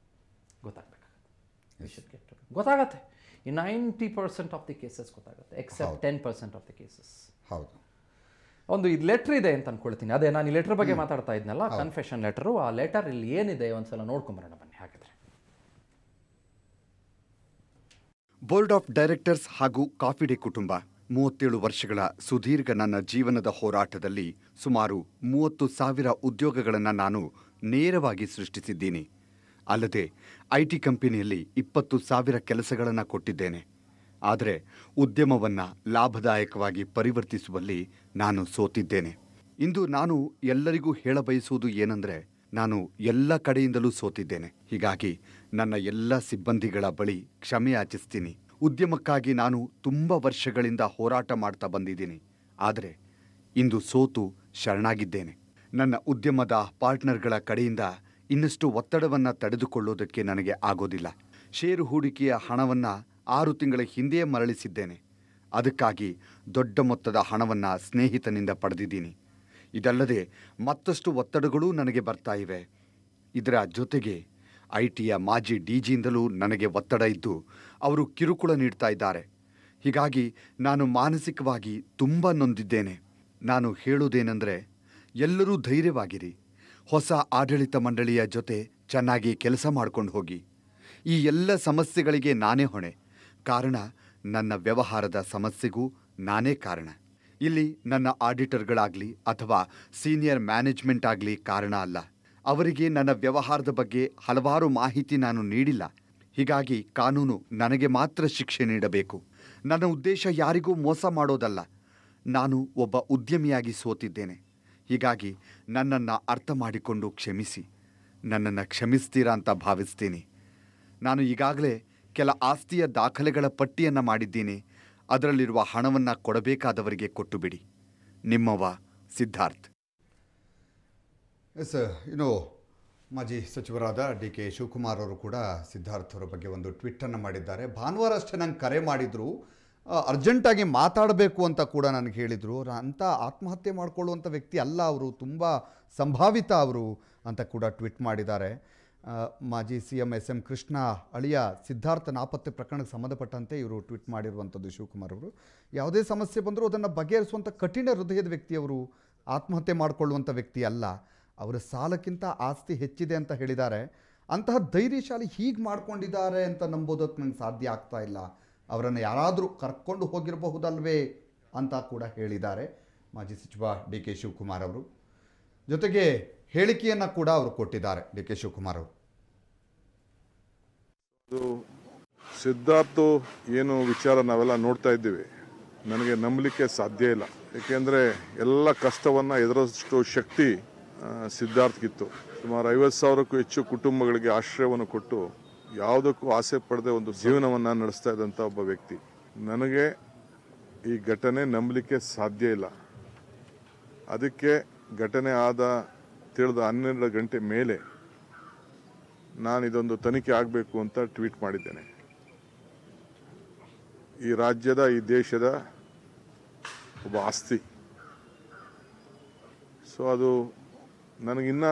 ಗೊತ್ತಾಗತ್ತೆ. ಈ 90% ಆಫ್ ದಿ ಕೇಸಸ್ ಗೊತ್ತಾಗುತ್ತೆ, ಎಕ್ಸೆಪ್ಟ್ 10% ಆಫ್ ದಿ ಕೇಸಸ್. ಹೌದು. ಒಂದು ಇದು ಲೆಟ್ರ್ ಇದೆ ಅಂತ ಅನ್ಕೊಳ್ತೀನಿ. ಅದೇ ನಾನು ಈ ಲೆಟರ್ ಬಗ್ಗೆ ಮಾತಾಡ್ತಾ ಇದ್ನಲ್ಲ, ಕನ್ಫೆಷನ್ ಲೆಟರು. ಆ ಲೆಟರ್ ಇಲ್ಲಿ ಏನಿದೆ ಒಂದ್ಸಲ ನೋಡ್ಕೊಂಬರೋಣ ಬನ್ನಿ. ಹಾಗಿದ್ರೆ ಬೋರ್ಡ್ ಆಫ್ ಡೈರೆಕ್ಟರ್ಸ್ ಹಾಗೂ ಕಾಫಿ ಡೇ ಕುಟುಂಬ 37 ವರ್ಷಗಳ ಸುದೀರ್ಘ ನನ್ನ ಜೀವನದ ಹೋರಾಟದಲ್ಲಿ ಸುಮಾರು 30,000 ಉದ್ಯೋಗಗಳನ್ನು ನಾನು ನೇರವಾಗಿ ಸೃಷ್ಟಿಸಿದ್ದೀನಿ. ಅಲ್ಲದೆ IT ಕಂಪನಿಯಲ್ಲಿ 20,000 ಕೆಲಸಗಳನ್ನು ಕೊಟ್ಟಿದ್ದೇನೆ. ಆದರೆ ಉದ್ಯಮವನ್ನು ಲಾಭದಾಯಕವಾಗಿ ಪರಿವರ್ತಿಸುವಲ್ಲಿ ನಾನು ಸೋತಿದ್ದೇನೆ. ಇಂದು ನಾನು ಎಲ್ಲರಿಗೂ ಹೇಳಬಯಸುವುದು ಏನಂದರೆ, ನಾನು ಎಲ್ಲ ಕಡೆಯಿಂದಲೂ ಸೋತಿದ್ದೇನೆ. ಹೀಗಾಗಿ ನನ್ನ ಎಲ್ಲ ಸಿಬ್ಬಂದಿಗಳ ಬಳಿ ಕ್ಷಮೆ ಯಾಚಿಸ್ತೀನಿ. ಉದ್ಯಮಕ್ಕಾಗಿ ನಾನು ತುಂಬ ವರ್ಷಗಳಿಂದ ಹೋರಾಟ ಮಾಡ್ತಾ ಬಂದಿದ್ದೀನಿ. ಆದರೆ ಇಂದು ಸೋತು ಶರಣಾಗಿದ್ದೇನೆ. ನನ್ನ ಉದ್ಯಮದ ಪಾರ್ಟ್ನರ್ಗಳ ಕಡೆಯಿಂದ ಇನ್ನಷ್ಟು ಒತ್ತಡವನ್ನು ತಡೆದುಕೊಳ್ಳೋದಕ್ಕೆ ನನಗೆ ಆಗೋದಿಲ್ಲ. ಷೇರು ಹೂಡಿಕೆಯ ಹಣವನ್ನು 6 ತಿಂಗಳ ಹಿಂದೆಯೇ ಮರಳಿಸಿದ್ದೇನೆ. ಅದಕ್ಕಾಗಿ ದೊಡ್ಡ ಮೊತ್ತದ ಹಣವನ್ನು ಸ್ನೇಹಿತನಿಂದ ಪಡೆದಿದ್ದೀನಿ. ಇದಲ್ಲದೆ ಮತ್ತಷ್ಟು ಒತ್ತಡಗಳೂ ನನಗೆ ಬರ್ತಾ ಇವೆ. ಇದರ ಜೊತೆಗೆ ITಯ ಮಾಜಿ DGಯಿಂದಲೂ ನನಗೆ ಒತ್ತಡ ಇದ್ದು ಅವರು ಕಿರುಕುಳ ನೀಡ್ತಾ ಇದ್ದಾರೆ. ಹೀಗಾಗಿ ನಾನು ಮಾನಸಿಕವಾಗಿ ತುಂಬ ನೊಂದಿದ್ದೇನೆ. ನಾನು ಹೇಳೋದೇನೆಂದರೆ, ಎಲ್ಲರೂ ಧೈರ್ಯವಾಗಿರಿ. ಹೊಸ ಆಡಳಿತ ಮಂಡಳಿಯ ಜೊತೆ ಚೆನ್ನಾಗಿ ಕೆಲಸ ಮಾಡ್ಕೊಂಡು ಹೋಗಿ. ಈ ಎಲ್ಲ ಸಮಸ್ಯೆಗಳಿಗೆ ನಾನೇ ಹೊಣೆ. ಕಾರಣ ನನ್ನ ವ್ಯವಹಾರದ ಸಮಸ್ಯೆಗೂ ನಾನೇ ಕಾರಣ. ಇಲ್ಲಿ ನನ್ನ ಆಡಿಟರ್ಗಳಾಗಲಿ ಅಥವಾ ಸೀನಿಯರ್ ಮ್ಯಾನೇಜ್ಮೆಂಟ್ ಆಗಲಿ ಕಾರಣ ಅಲ್ಲ. ಅವರಿಗೆ ನನ್ನ ವ್ಯವಹಾರದ ಬಗ್ಗೆ ಹಲವಾರು ಮಾಹಿತಿ ನಾನು ನೀಡಿಲ್ಲ. ಹೀಗಾಗಿ ಕಾನೂನು ನನಗೆ ಮಾತ್ರ ಶಿಕ್ಷೆ ನೀಡಬೇಕು. ನನ್ನ ಉದ್ದೇಶ ಯಾರಿಗೂ ಮೋಸ ಮಾಡೋದಲ್ಲ. ನಾನು ಒಬ್ಬ ಉದ್ಯಮಿಯಾಗಿ ಸೋತಿದ್ದೇನೆ. ಹೀಗಾಗಿ ನನ್ನನ್ನು ಅರ್ಥ ಮಾಡಿಕೊಂಡು ಕ್ಷಮಿಸಿ. ನನ್ನನ್ನು ಕ್ಷಮಿಸ್ತೀರಾ ಅಂತ ಭಾವಿಸ್ತೀನಿ. ನಾನು ಈಗಾಗಲೇ ಕೆಲ ಆಸ್ತಿಯ ದಾಖಲೆಗಳ ಪಟ್ಟಿಯನ್ನು ಮಾಡಿದ್ದೀನಿ. ಅದರಲ್ಲಿರುವ ಹಣವನ್ನು ಕೊಡಬೇಕಾದವರಿಗೆ ಕೊಟ್ಟು ಬಿಡಿ. ನಿಮ್ಮವ ಸಿದ್ಧಾರ್ಥ್. ಎಸ್, ಮಾಜಿ ಸಚಿವರಾದ DK ಶಿವಕುಮಾರ್ ಅವರು ಕೂಡ ಸಿದ್ಧಾರ್ಥ್ ಅವರ ಬಗ್ಗೆ ಒಂದು ಟ್ವೀಟನ್ನು ಮಾಡಿದ್ದಾರೆ. ಭಾನುವಾರ ಅಷ್ಟೇ ನಂಗೆ ಕರೆ ಮಾಡಿದರು, ಅರ್ಜೆಂಟಾಗಿ ಮಾತಾಡಬೇಕು ಅಂತ ಕೂಡ ನನಗೆ ಹೇಳಿದರು. ಅಂಥ ಆತ್ಮಹತ್ಯೆ ಮಾಡಿಕೊಳ್ಳುವಂಥ ವ್ಯಕ್ತಿ ಅಲ್ಲ ಅವರು, ತುಂಬ ಸಂಭಾವಿತ ಅವರು ಅಂತ ಕೂಡ ಟ್ವೀಟ್ ಮಾಡಿದ್ದಾರೆ. ಮಾಜಿ CM SM ಕೃಷ್ಣ ಅಳಿಯ ಸಿದ್ಧಾರ್ಥ ನಾಪತ್ತೆ ಪ್ರಕರಣಕ್ಕೆ ಸಂಬಂಧಪಟ್ಟಂತೆ ಇವರು ಟ್ವೀಟ್ ಮಾಡಿರುವಂಥದ್ದು. ಶಿವಕುಮಾರ್ ಅವರು ಯಾವುದೇ ಸಮಸ್ಯೆ ಬಂದರೂ ಅದನ್ನು ಬಗೆಹರಿಸುವಂಥ ಕಠಿಣ ಹೃದಯದ ವ್ಯಕ್ತಿಯವರು, ಆತ್ಮಹತ್ಯೆ ಮಾಡಿಕೊಳ್ಳುವಂಥ ವ್ಯಕ್ತಿ ಅಲ್ಲ. ಅವರ ಸಾಲಕ್ಕಿಂತ ಆಸ್ತಿ ಹೆಚ್ಚಿದೆ ಅಂತ ಹೇಳಿದ್ದಾರೆ. ಅಂತಹ ಧೈರ್ಯಶಾಲಿ ಹೀಗೆ ಮಾಡ್ಕೊಂಡಿದ್ದಾರೆ ಅಂತ ನಂಬೋದಕ್ಕೆ ನನಗೆ ಸಾಧ್ಯ ಆಗ್ತಾ ಇಲ್ಲ. ಅವರನ್ನು ಯಾರಾದರೂ ಕರ್ಕೊಂಡು ಹೋಗಿರಬಹುದಲ್ವೇ ಅಂತ ಕೂಡ ಹೇಳಿದ್ದಾರೆ ಮಾಜಿ ಸಚಿವ DK ಶಿವಕುಮಾರ್ ಅವರು. ಜೊತೆಗೆ ಹೇಳಿಕೆಯನ್ನು ಕೂಡ ಅವರು ಕೊಟ್ಟಿದ್ದಾರೆ DK ಶಿವಕುಮಾರ್ ಅವರು. ಸಿದ್ಧಾರ್ಥ್ ಏನು ವಿಚಾರ ನಾವೆಲ್ಲ ನೋಡ್ತಾ ಇದ್ದೀವಿ, ನನಗೆ ನಂಬಲಿಕ್ಕೆ ಸಾಧ್ಯ ಇಲ್ಲ. ಏಕೆಂದರೆ ಎಲ್ಲ ಕಷ್ಟವನ್ನು ಎದುರಿಸೋ ಶಕ್ತಿ ಸಿದ್ಧಾರ್ಥ್ಗಿತ್ತು. ಸುಮಾರು 50,000ಕ್ಕೂ ಹೆಚ್ಚು ಕುಟುಂಬಗಳಿಗೆ ಆಶ್ರಯವನ್ನು ಕೊಟ್ಟು ಯಾವುದಕ್ಕೂ ಆಸೆ ಪಡದೆ ಒಂದು ಜೀವನವನ್ನು ನಡೆಸ್ತಾ ಇದ್ದಂಥ ಒಬ್ಬ ವ್ಯಕ್ತಿ. ನನಗೆ ಈ ಘಟನೆ ನಂಬಲಿಕ್ಕೆ ಸಾಧ್ಯ ಇಲ್ಲ. ಅದಕ್ಕೆ ಘಟನೆ ಆದ ತಿಳಿದ 12 ಗಂಟೆ ಮೇಲೆ ನಾನು ಇದೊಂದು ತನಿಖೆ ಆಗಬೇಕು ಅಂತ ಟ್ವೀಟ್ ಮಾಡಿದ್ದೇನೆ. ಈ ರಾಜ್ಯದ, ಈ ದೇಶದ ಒಬ್ಬ ಆಸ್ತಿ. ಸೊ ಅದು ನನಗಿನ್ನ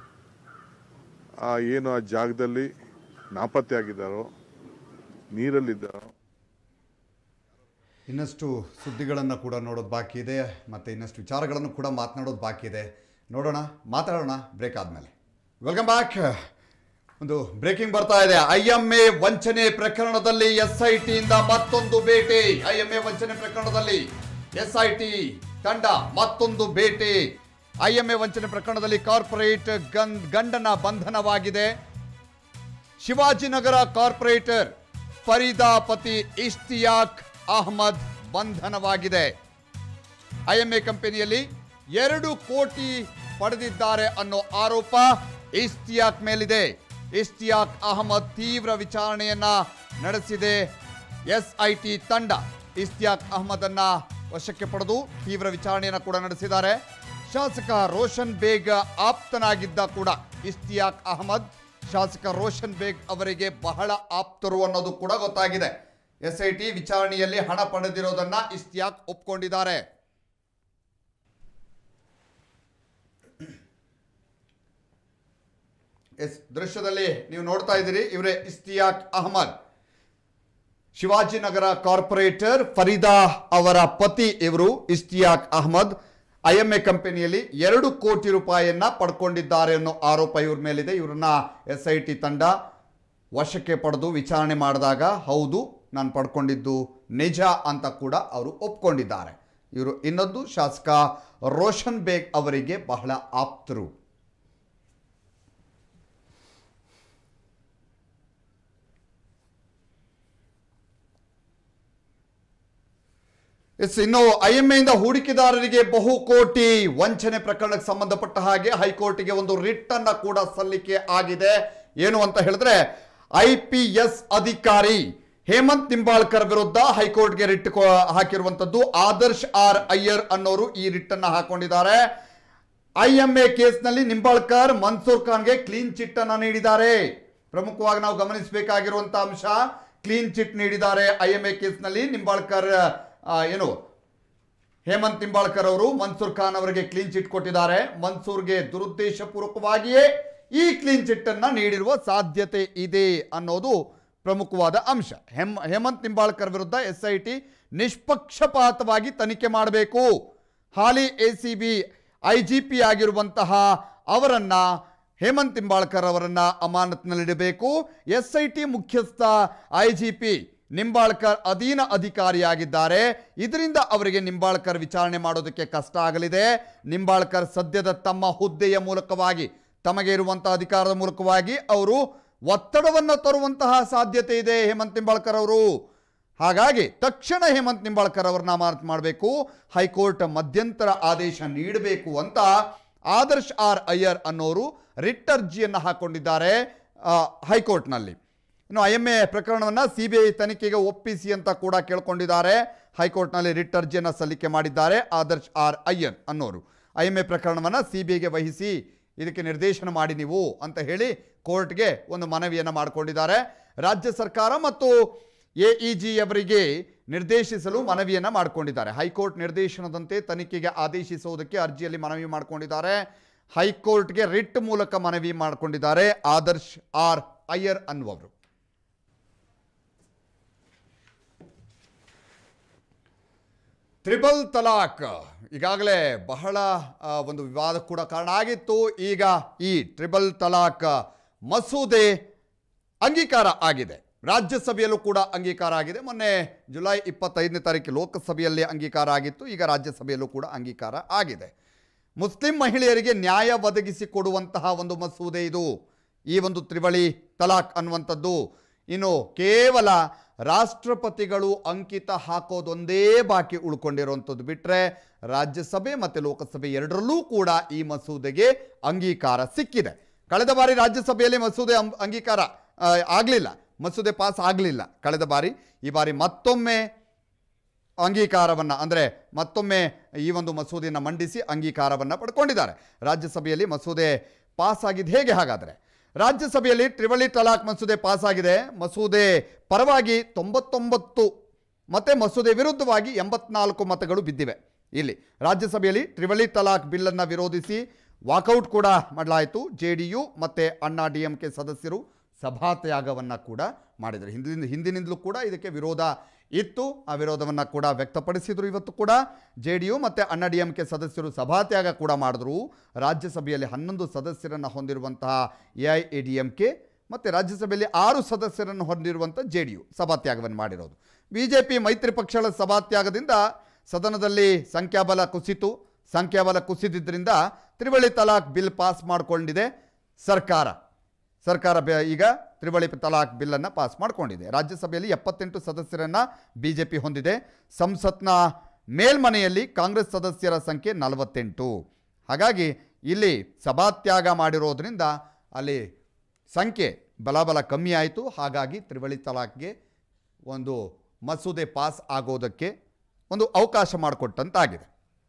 ಏನು ಆ ಜಾಗದಲ್ಲಿ ನಾಪತ್ತೆ ಆಗಿದ್ದಾರೋ, ನೀರಲ್ಲಿದ್ದಾರೋ, ಇನ್ನಷ್ಟು ಸುದ್ದಿಗಳನ್ನು ಕೂಡ ನೋಡೋದು ಬಾಕಿ ಇದೆ, ಮತ್ತು ಇನ್ನಷ್ಟು ವಿಚಾರಗಳನ್ನು ಕೂಡ ಮಾತನಾಡೋದು ಬಾಕಿ ಇದೆ. ನೋಡೋಣ, ಮಾತಾಡೋಣ ಬ್ರೇಕ್ ಆದಮೇಲೆ. Welcome back. ಒಂದು ಬ್ರೇಕಿಂಗ್ ಬರ್ತಾ ಇದೆ. IMA ವಂಚನೆ ಪ್ರಕರಣದಲ್ಲಿ SITಯಿಂದ ಮತ್ತೊಂದು ಬೇಟೆ. IMA ವಂಚನೆ ಪ್ರಕರಣದಲ್ಲಿ SIT ತಂಡ ಮತ್ತೊಂದು ಬೇಟೆ. IMA ವಂಚನೆ ಪ್ರಕರಣದಲ್ಲಿ ಕಾರ್ಪೊರೇಟ್ ಗಂಡನ ಬಂಧನವಾಗಿದೆ. ಶಿವಾಜಿನಗರ ಕಾರ್ಪೊರೇಟರ್ ಫರೀದಾ ಪತಿ ಇಷ್ತಿಯಾಕ್ ಅಹ್ಮದ್ ಬಂಧನವಾಗಿದೆ. IMA ಕಂಪನಿಯಲ್ಲಿ 2 ಕೋಟಿ ಪಡೆದಿದ್ದಾರೆ ಅನ್ನೋ ಆರೋಪ ಇಸ್ತಿಯಾಕ್ ಮೇಲಿದೆ. ಇಸ್ತಿಯಾಕ್ ಅಹಮದ್ ತೀವ್ರ ವಿಚಾರಣೆಯನ್ನ ನಡೆಸಿದೆ ಎಸ್ಐಟಿ ತಂಡ. ಇಸ್ತಿಯಾಕ್ ಅಹಮದ್ ಅನ್ನ ವಶಕ್ಕೆ ಪಡೆದು ತೀವ್ರ ವಿಚಾರಣೆಯನ್ನ ಕೂಡ ನಡೆಸಿದ್ದಾರೆ. ಶಾಸಕ ರೋಷನ್ ಬೇಗ್ ಆಪ್ತನಾಗಿದ್ದ ಕೂಡ ಇಸ್ತಿಯಾಕ್ ಅಹಮದ್ ಶಾಸಕ ರೋಷನ್ ಬೇಗ್ ಅವರಿಗೆ ಬಹಳ ಆಪ್ತರು ಅನ್ನೋದು ಕೂಡ ಗೊತ್ತಾಗಿದೆ. ಎಸ್ಐಟಿ ವಿಚಾರಣೆಯಲ್ಲಿ ಹಣ ಪಡೆದಿರೋದನ್ನ ಇಸ್ತಿಯಾಕ್ ಒಪ್ಕೊಂಡಿದ್ದಾರೆ. ದೃಶ್ಯದಲ್ಲಿ ನೀವು ನೋಡ್ತಾ ಇದ್ದೀರಿ, ಇವರೇ ಇಸ್ತಿಯಾಕ್ ಅಹಮದ್. ಶಿವಾಜಿನಗರ ಕಾರ್ಪೊರೇಟರ್ ಫರೀದಾ ಅವರ ಪತಿ ಇವರು ಇಸ್ತಿಯಾಕ್ ಅಹಮದ್. IMA ಕಂಪನಿಯಲ್ಲಿ 2 ಕೋಟಿ ರೂಪಾಯಿಯನ್ನ ಪಡ್ಕೊಂಡಿದ್ದಾರೆ ಅನ್ನೋ ಆರೋಪ ಇವ್ರ ಮೇಲಿದೆ. ಇವರನ್ನ SIT ತಂಡ ವಶಕ್ಕೆ ಪಡೆದು ವಿಚಾರಣೆ ಮಾಡಿದಾಗ ಹೌದು ನಾನು ಪಡ್ಕೊಂಡಿದ್ದು ನಿಜ ಅಂತ ಕೂಡ ಅವರು ಒಪ್ಕೊಂಡಿದ್ದಾರೆ. ಇವರು ಇನ್ನೊಂದು ಶಾಸಕ ರೋಷನ್ ಬೇಗ್ ಅವರಿಗೆ ಬಹಳ ಆಪ್ತರು. ಇನ್ನು IMA ಇಂದ ಹೂಡಿಕೆದಾರರಿಗೆ ಬಹುಕೋಟಿ ವಂಚನೆ ಪ್ರಕರಣಕ್ಕೆ ಸಂಬಂಧಪಟ್ಟ ಹಾಗೆ ಹೈಕೋರ್ಟ್ಗೆ ಒಂದು ರಿಟ್ ಅನ್ನ ಕೂಡ ಸಲ್ಲಿಕೆ ಆಗಿದೆ. ಏನು ಅಂತ ಹೇಳಿದ್ರೆ IPS ಅಧಿಕಾರಿ ಹೇಮಂತ್ ನಿಂಬಾಳ್ಕರ್ ವಿರುದ್ಧ ಹೈಕೋರ್ಟ್ಗೆ ರಿಟ್ ಹಾಕಿರುವಂತದ್ದು ಆದರ್ಶ್ ಆರ್ ಅಯ್ಯರ್ ಅನ್ನೋರು ಈ ರಿಟ್ ಅನ್ನ ಹಾಕೊಂಡಿದ್ದಾರೆ. IMA ಕೇಸ್ನಲ್ಲಿ ನಿಂಬಾಳ್ಕರ್ ಮನ್ಸೂರ್ ಖಾನ್ಗೆ ಕ್ಲೀನ್ ಚಿಟ್ ಅನ್ನ ನೀಡಿದ್ದಾರೆ. ಪ್ರಮುಖವಾಗಿ ನಾವು ಗಮನಿಸಬೇಕಾಗಿರುವಂತಹ ಅಂಶ, ಕ್ಲೀನ್ ಚಿಟ್ ನೀಡಿದ್ದಾರೆ. IMA ಕೇಸ್ನಲ್ಲಿ ನಿಂಬಾಳ್ಕರ್ ಹೇಮಂತ್ ನಿಂಬಾಳ್ಕರ್ ಅವರು ಮನ್ಸೂರ್ ಖಾನ್ ಅವರಿಗೆ ಕ್ಲೀನ್ ಚಿಟ್ ಕೊಟ್ಟಿದ್ದಾರೆ. ಮನ್ಸೂರ್ಗೆ ದುರುದ್ದೇಶಪೂರ್ವಕವಾಗಿಯೇ ಈ ಕ್ಲೀನ್ ಚಿಟ್ ಅನ್ನ ನೀಡಿರುವ ಸಾಧ್ಯತೆ ಇದೆ ಅನ್ನೋದು ಪ್ರಮುಖವಾದ ಅಂಶ. ಹೇಮಂತ್ ನಿಂಬಾಳ್ಕರ್ ವಿರುದ್ಧ SIT ನಿಷ್ಪಕ್ಷಪಾತವಾಗಿ ತನಿಖೆ ಮಾಡಬೇಕು. ಹಾಲಿ ACB IGP ಆಗಿರುವಂತಹ ಅವರನ್ನ ಹೇಮಂತ್ ನಿಂಬಾಳ್ಕರ್ ಅವರನ್ನ ಅಮಾನತಿನಲ್ಲಿಡಬೇಕು. SIT ಮುಖ್ಯಸ್ಥ IGP ನಿಂಬಾಳ್ಕರ್ ಅಧೀನ ಅಧಿಕಾರಿಯಾಗಿದ್ದಾರೆ. ಇದರಿಂದ ಅವರಿಗೆ ನಿಂಬಾಳ್ಕರ್ ವಿಚಾರಣೆ ಮಾಡೋದಕ್ಕೆ ಕಷ್ಟ ಆಗಲಿದೆ. ನಿಂಬಾಳ್ಕರ್ ಸದ್ಯದ ತಮ್ಮ ಹುದ್ದೆಯ ಮೂಲಕವಾಗಿ, ತಮಗೆ ಇರುವಂತಹ ಅಧಿಕಾರದ ಮೂಲಕವಾಗಿ ಅವರು ಒತ್ತಡವನ್ನು ತರುವಂತಹ ಸಾಧ್ಯತೆ ಇದೆ ಹೇಮಂತ್ ನಿಂಬಾಳ್ಕರ್ ಅವರು. ಹಾಗಾಗಿ ತಕ್ಷಣ ಹೇಮಂತ್ ನಿಂಬಾಳ್ಕರ್ ಅವರನ್ನ ಅಮಾನತು ಮಾಡಬೇಕು, ಹೈಕೋರ್ಟ್ ಮಧ್ಯಂತರ ಆದೇಶ ನೀಡಬೇಕು ಅಂತ ಆದರ್ಶ್ ಆರ್ ಅಯ್ಯರ್ ಅನ್ನೋರು ರಿಟ್ ಅರ್ಜಿಯನ್ನು ಹಾಕೊಂಡಿದ್ದಾರೆ ಹೈಕೋರ್ಟ್ನಲ್ಲಿ. ಇನ್ನು IMA ಪ್ರಕರಣವನ್ನು CBI ತನಿಖೆಗೆ ಒಪ್ಪಿಸಿ ಅಂತ ಕೂಡ ಕೇಳ್ಕೊಂಡಿದ್ದಾರೆ. ಹೈಕೋರ್ಟ್ನಲ್ಲಿ ರಿಟ್ ಅರ್ಜಿಯನ್ನು ಸಲ್ಲಿಕೆ ಮಾಡಿದ್ದಾರೆ ಆದರ್ಶ್ ಆರ್ ಅಯ್ಯರ್ ಅನ್ನೋರು. IMA ಪ್ರಕರಣವನ್ನು CBIಗೆ ವಹಿಸಿ ಇದಕ್ಕೆ ನಿರ್ದೇಶನ ಮಾಡಿ ನೀವು ಅಂತ ಹೇಳಿ ಕೋರ್ಟ್ಗೆ ಒಂದು ಮನವಿಯನ್ನು ಮಾಡಿಕೊಂಡಿದ್ದಾರೆ. ರಾಜ್ಯ ಸರ್ಕಾರ ಮತ್ತು AEG ಅವರಿಗೆ ನಿರ್ದೇಶಿಸಲು ಮನವಿಯನ್ನು ಮಾಡಿಕೊಂಡಿದ್ದಾರೆ. ಹೈಕೋರ್ಟ್ ನಿರ್ದೇಶನದಂತೆ ತನಿಖೆಗೆ ಆದೇಶಿಸುವುದಕ್ಕೆ ಅರ್ಜಿಯಲ್ಲಿ ಮನವಿ ಮಾಡಿಕೊಂಡಿದ್ದಾರೆ. ಹೈಕೋರ್ಟ್ಗೆ ರಿಟ್ ಮೂಲಕ ಮನವಿ ಮಾಡಿಕೊಂಡಿದ್ದಾರೆ ಆದರ್ಶ್ ಆರ್ ಅಯ್ಯರ್ ಅನ್ನುವರು. ಟ್ರಿಬಲ್ ತಲಾಕ್ ಈಗಾಗಲೇ ಬಹಳ ಒಂದು ವಿವಾದ ಕೂಡ ಕಾರಣ ಆಗಿತ್ತು. ಈಗ ಈ ಟ್ರಿಬಲ್ ತಲಾಕ್ ಮಸೂದೆ ಅಂಗೀಕಾರ ಆಗಿದೆ. ರಾಜ್ಯಸಭೆಯಲ್ಲೂ ಕೂಡ ಅಂಗೀಕಾರ ಆಗಿದೆ. ಮೊನ್ನೆ ಜುಲೈ 25ನೇ ತಾರೀಕು ಲೋಕಸಭೆಯಲ್ಲಿ ಅಂಗೀಕಾರ ಆಗಿತ್ತು. ಈಗ ರಾಜ್ಯಸಭೆಯಲ್ಲೂ ಕೂಡ ಅಂಗೀಕಾರ ಆಗಿದೆ. ಮುಸ್ಲಿಂ ಮಹಿಳೆಯರಿಗೆ ನ್ಯಾಯ ಒದಗಿಸಿಕೊಡುವಂತಹ ಒಂದು ಮಸೂದೆ ಇದು, ಈ ಒಂದು ತ್ರಿವಳಿ ತಲಾಕ್ ಅನ್ನುವಂಥದ್ದು. ಇನ್ನು ಕೇವಲ ರಾಷ್ಟ್ರಪತಿಗಳು ಅಂಕಿತ ಹಾಕೋದೊಂದೇ ಬಾಕಿ ಉಳ್ಕೊಂಡಿರುವಂಥದ್ದು ಬಿಟ್ಟರೆ ರಾಜ್ಯಸಭೆ ಮತ್ತು ಲೋಕಸಭೆ ಎರಡರಲ್ಲೂ ಕೂಡ ಈ ಮಸೂದೆಗೆ ಅಂಗೀಕಾರ ಸಿಕ್ಕಿದೆ. ಕಳೆದ ಬಾರಿ ರಾಜ್ಯಸಭೆಯಲ್ಲಿ ಮಸೂದೆ ಅಂಗೀಕಾರ ಆಗಲಿಲ್ಲ, ಮಸೂದೆ ಪಾಸ್ ಆಗಲಿಲ್ಲ ಕಳೆದ ಬಾರಿ. ಈ ಬಾರಿ ಮತ್ತೊಮ್ಮೆ ಅಂಗೀಕಾರವನ್ನು, ಅಂದರೆ ಮತ್ತೊಮ್ಮೆ ಈ ಒಂದು ಮಸೂದೆಯನ್ನು ಮಂಡಿಸಿ ಅಂಗೀಕಾರವನ್ನು ಪಡ್ಕೊಂಡಿದ್ದಾರೆ. ರಾಜ್ಯಸಭೆಯಲ್ಲಿ ಮಸೂದೆ ಪಾಸ್ ಆಗಿದ್ದು ಹೇಗೆ? ಹಾಗಾದರೆ ರಾಜ್ಯಸಭೆಯಲ್ಲಿ ತ್ರಿವಳಿ ತಲಾಕ್ ಮಸೂದೆ ಪಾಸ್ ಆಗಿದೆ. ಮಸೂದೆ ಪರವಾಗಿ 99 ಮತ್ತು ಮಸೂದೆ ವಿರುದ್ಧವಾಗಿ 84 ಮತಗಳು ಬಿದ್ದಿವೆ. ಇಲ್ಲಿ ರಾಜ್ಯಸಭೆಯಲ್ಲಿ ತ್ರಿವಳಿ ತಲಾಕ್ ಬಿಲ್ಲನ್ನು ವಿರೋಧಿಸಿ ವಾಕೌಟ್ ಕೂಡ ಮಾಡಲಾಯಿತು. JDU ಮತ್ತು ಅಣ್ಣಾ DMK ಸದಸ್ಯರು ಸಭಾತ್ಯಾಗವನ್ನು ಕೂಡ ಮಾಡಿದರು. ಹಿಂದಿನಿಂದಲೂ ಕೂಡ ಇದಕ್ಕೆ ವಿರೋಧ ಇತ್ತು, ಆ ವಿರೋಧವನ್ನು ಕೂಡ ವ್ಯಕ್ತಪಡಿಸಿದರು. ಇವತ್ತು ಕೂಡ JDU ಮತ್ತು ಅಣ್ಣಾ DMK ಸದಸ್ಯರು ಸಭಾತ್ಯಾಗ ಕೂಡ ಮಾಡಿದ್ರು. ರಾಜ್ಯಸಭೆಯಲ್ಲಿ 11 ಸದಸ್ಯರನ್ನು ಹೊಂದಿರುವಂತಹ AIADMK ಮತ್ತು ರಾಜ್ಯಸಭೆಯಲ್ಲಿ 6 ಸದಸ್ಯರನ್ನು ಹೊಂದಿರುವಂಥ JDU ಸಭಾತ್ಯಾಗವನ್ನು ಮಾಡಿರೋದು. BJP ಮೈತ್ರಿ ಪಕ್ಷಗಳ ಸಭಾತ್ಯಾಗದಿಂದ ಸದನದಲ್ಲಿ ಸಂಖ್ಯಾಬಲ ಕುಸಿತು. ಸಂಖ್ಯಾಬಲ ಕುಸಿದಿದ್ದರಿಂದ ತ್ರಿವಳಿ ತಲಾಕ್ ಬಿಲ್ ಪಾಸ್ ಮಾಡಿಕೊಂಡಿದೆ ಸರ್ಕಾರ. ಈಗ ತ್ರಿವಳಿ ತಲಾಕ್ ಬಿಲ್ಲನ್ನು ಪಾಸ್ ಮಾಡಿಕೊಂಡಿದೆ. ರಾಜ್ಯಸಭೆಯಲ್ಲಿ 78 ಸದಸ್ಯರನ್ನು BJP ಹೊಂದಿದೆ. ಸಂಸತ್ನ ಮೇಲ್ಮನೆಯಲ್ಲಿ ಕಾಂಗ್ರೆಸ್ ಸದಸ್ಯರ ಸಂಖ್ಯೆ 48. ಹಾಗಾಗಿ ಇಲ್ಲಿ ಸಭಾತ್ಯಾಗ ಮಾಡಿರೋದ್ರಿಂದ ಅಲ್ಲಿ ಸಂಖ್ಯೆ ಬಲ ಕಮ್ಮಿ ಆಯಿತು. ಹಾಗಾಗಿ ತ್ರಿವಳಿ ತಲಾಖ್ಗೆ ಒಂದು ಮಸೂದೆ ಪಾಸ್ ಆಗೋದಕ್ಕೆ ಒಂದು ಅವಕಾಶ ಮಾಡಿಕೊಟ್ಟಂತಾಗಿದೆ.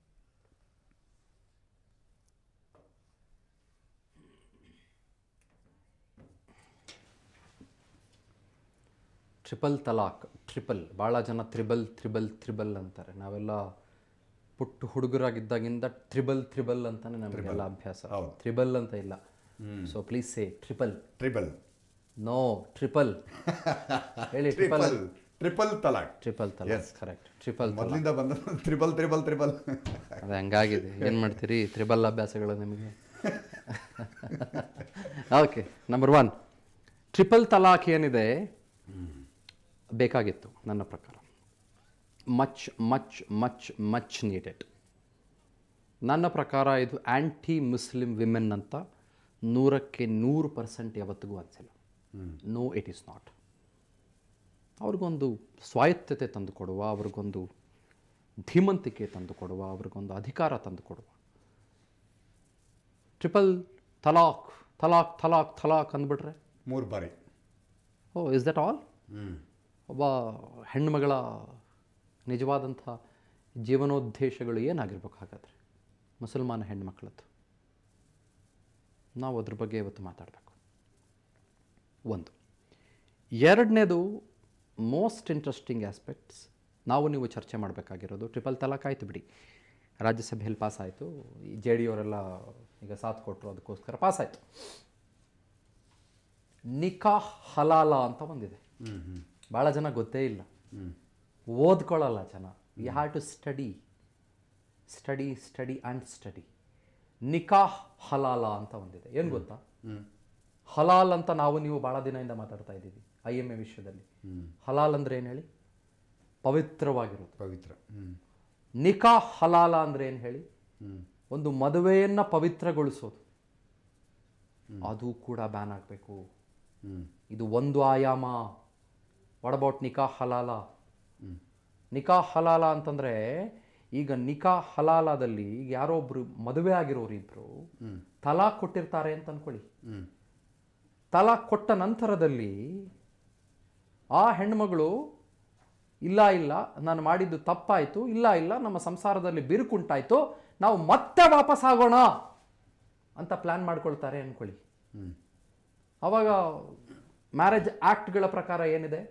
ಟ್ರಿಪಲ್ ತಲಾಕ್, ಭಾಳ ಜನ ತ್ರಿಬಲ್ ಅಂತಾರೆ. ನಾವೆಲ್ಲ ಪುಟ್ಟು ಹುಡುಗರಾಗಿದ್ದಾಗಿಂದ ತ್ರಿಬಲ್ ಅಂತಾನೆ ನಮಗೆಲ್ಲ ಅಭ್ಯಾಸ. ತ್ರಿಬಲ್ ಅಂತ ಇಲ್ಲ. So please say triple. No, triple ಹೇಳಿ. ಟ್ರಿಪಲ್ ತಲಾಕ್, ಕರೆಕ್ಟ್. ಟ್ರಿಪಲ್ ಮೊದಲಿಂದ ಬಂದ ತ್ರಿಬಲ್ ಅದು ಹಂಗಾಗಿದೆ. ಏನು ಮಾಡ್ತೀರಿ ತ್ರಿಬಲ್ ಅಭ್ಯಾಸಗಳು ನಿಮಗೆ. ಓಕೆ, ನಂಬರ್ 1 ಟ್ರಿಪಲ್ ತಲಾಕ್ ಏನಿದೆ ಬೇಕಾಗಿತ್ತು ನನ್ನ ಪ್ರಕಾರ. Much needed. ನನ್ನ ಪ್ರಕಾರ ಇದು ಆ್ಯಂಟಿ ಮುಸ್ಲಿಂ ವಿಮೆನ್ ಅಂತ 100% ಯಾವತ್ತಿಗೂ ಅನಿಸಿಲ್ಲ. No, it is not. ಅವ್ರಿಗೊಂದು ಸ್ವಾಯತ್ತತೆ ತಂದುಕೊಡುವ, ಅವ್ರಿಗೊಂದು ಧೀಮಂತಿಕೆ ತಂದುಕೊಡುವ, ಅವ್ರಿಗೊಂದು ಅಧಿಕಾರ ತಂದುಕೊಡುವ. ಟ್ರಿಪಲ್ ತಲಾಕ್ ಅಂದ್ಬಿಟ್ರೆ 3 ಬಾರಿ. Is that all? ಒಬ್ಬ ಹೆಣ್ಣುಮಗಳ ನಿಜವಾದಂಥ ಜೀವನೋದ್ದೇಶಗಳು ಏನಾಗಿರ್ಬೇಕು ಹಾಗಾದರೆ ಮುಸಲ್ಮಾನ ಹೆಣ್ಮಕ್ಳದ್ದು? ನಾವು ಅದ್ರ ಬಗ್ಗೆ ಇವತ್ತು ಮಾತಾಡಬೇಕು. 1. 2ನೇದು ಮೋಸ್ಟ್ ಇಂಟ್ರೆಸ್ಟಿಂಗ್ ಆಸ್ಪೆಕ್ಟ್ಸ್ ನಾವು ನೀವು ಚರ್ಚೆ ಮಾಡಬೇಕಾಗಿರೋದು. ಟ್ರಿಪಲ್ ತಲಾಕ್ ಆಯಿತು ಬಿಡಿ, ರಾಜ್ಯಸಭೆಯಲ್ಲಿ ಪಾಸ್ ಆಯಿತು. ಈ JD ಅವರೆಲ್ಲ ಈಗ ಸಾಥ್ ಕೊಟ್ಟರು, ಅದಕ್ಕೋಸ್ಕರ ಪಾಸ್ ಆಯಿತು. ನಿಕಾಹ್ ಹಲಾಲ ಅಂತ ಬಂದಿದೆ. ಭಾಳ ಜನ ಗೊತ್ತೇ ಇಲ್ಲ, ಓದ್ಕೊಳ್ಳಲ್ಲ ಜನ. You have to study. ನಿಕಾಹ್ ಹಲಾಲ ಅಂತ ಒಂದಿದೆ. ಏನು ಗೊತ್ತಾ? ಹಲಾಲ್ ಅಂತ ನಾವು ನೀವು ಭಾಳ ದಿನದಿಂದ ಮಾತಾಡ್ತಾ ಇದ್ದೀವಿ IMA ವಿಷಯದಲ್ಲಿ. ಹಲಾಲ್ ಅಂದರೆ ಏನು ಹೇಳಿ? ಪವಿತ್ರವಾಗಿರೋದು. ಪವಿತ್ರ. ನಿಕಾಹ್ ಹಲಾಲ ಅಂದರೆ ಏನು ಹೇಳಿ? ಒಂದು ಮದುವೆಯನ್ನು ಪವಿತ್ರಗೊಳಿಸೋದು. ಅದು ಕೂಡ ಬ್ಯಾನ್ ಆಗಬೇಕು. ಇದು ಒಂದು ಆಯಾಮ. What about ನಿಕಾಹ್ ಹಲಾಲ? ನಿಕಾಹ್ ಹಲಾಲ ಅಂತಂದರೆ ಈಗ ನಿಕಾಹ್ ಹಲಾಲದಲ್ಲಿ ಈಗ ಯಾರೋ ಒಬ್ರು ಮದುವೆ ಆಗಿರೋರು ಇಬ್ಬರು ತಲಾಕ್ ಕೊಟ್ಟಿರ್ತಾರೆ ಅಂತ ಅಂದ್ಕೊಳ್ಳಿ. ತಲಾಕ್ ಕೊಟ್ಟ ನಂತರದಲ್ಲಿ ಆ ಹೆಣ್ಮಗಳು ಇಲ್ಲ ನಾನು ಮಾಡಿದ್ದು ತಪ್ಪಾಯಿತು, ಇಲ್ಲ ನಮ್ಮ ಸಂಸಾರದಲ್ಲಿ ಬಿರುಕುಂಟಾಯಿತು, ನಾವು ಮತ್ತೆ ವಾಪಸ್ ಆಗೋಣ ಅಂತ ಪ್ಲ್ಯಾನ್ ಮಾಡ್ಕೊಳ್ತಾರೆ ಅಂದ್ಕೊಳ್ಳಿ. ಆವಾಗ ಮ್ಯಾರೇಜ್ ಆ್ಯಕ್ಟ್ಗಳ ಪ್ರಕಾರ ಏನಿದೆ?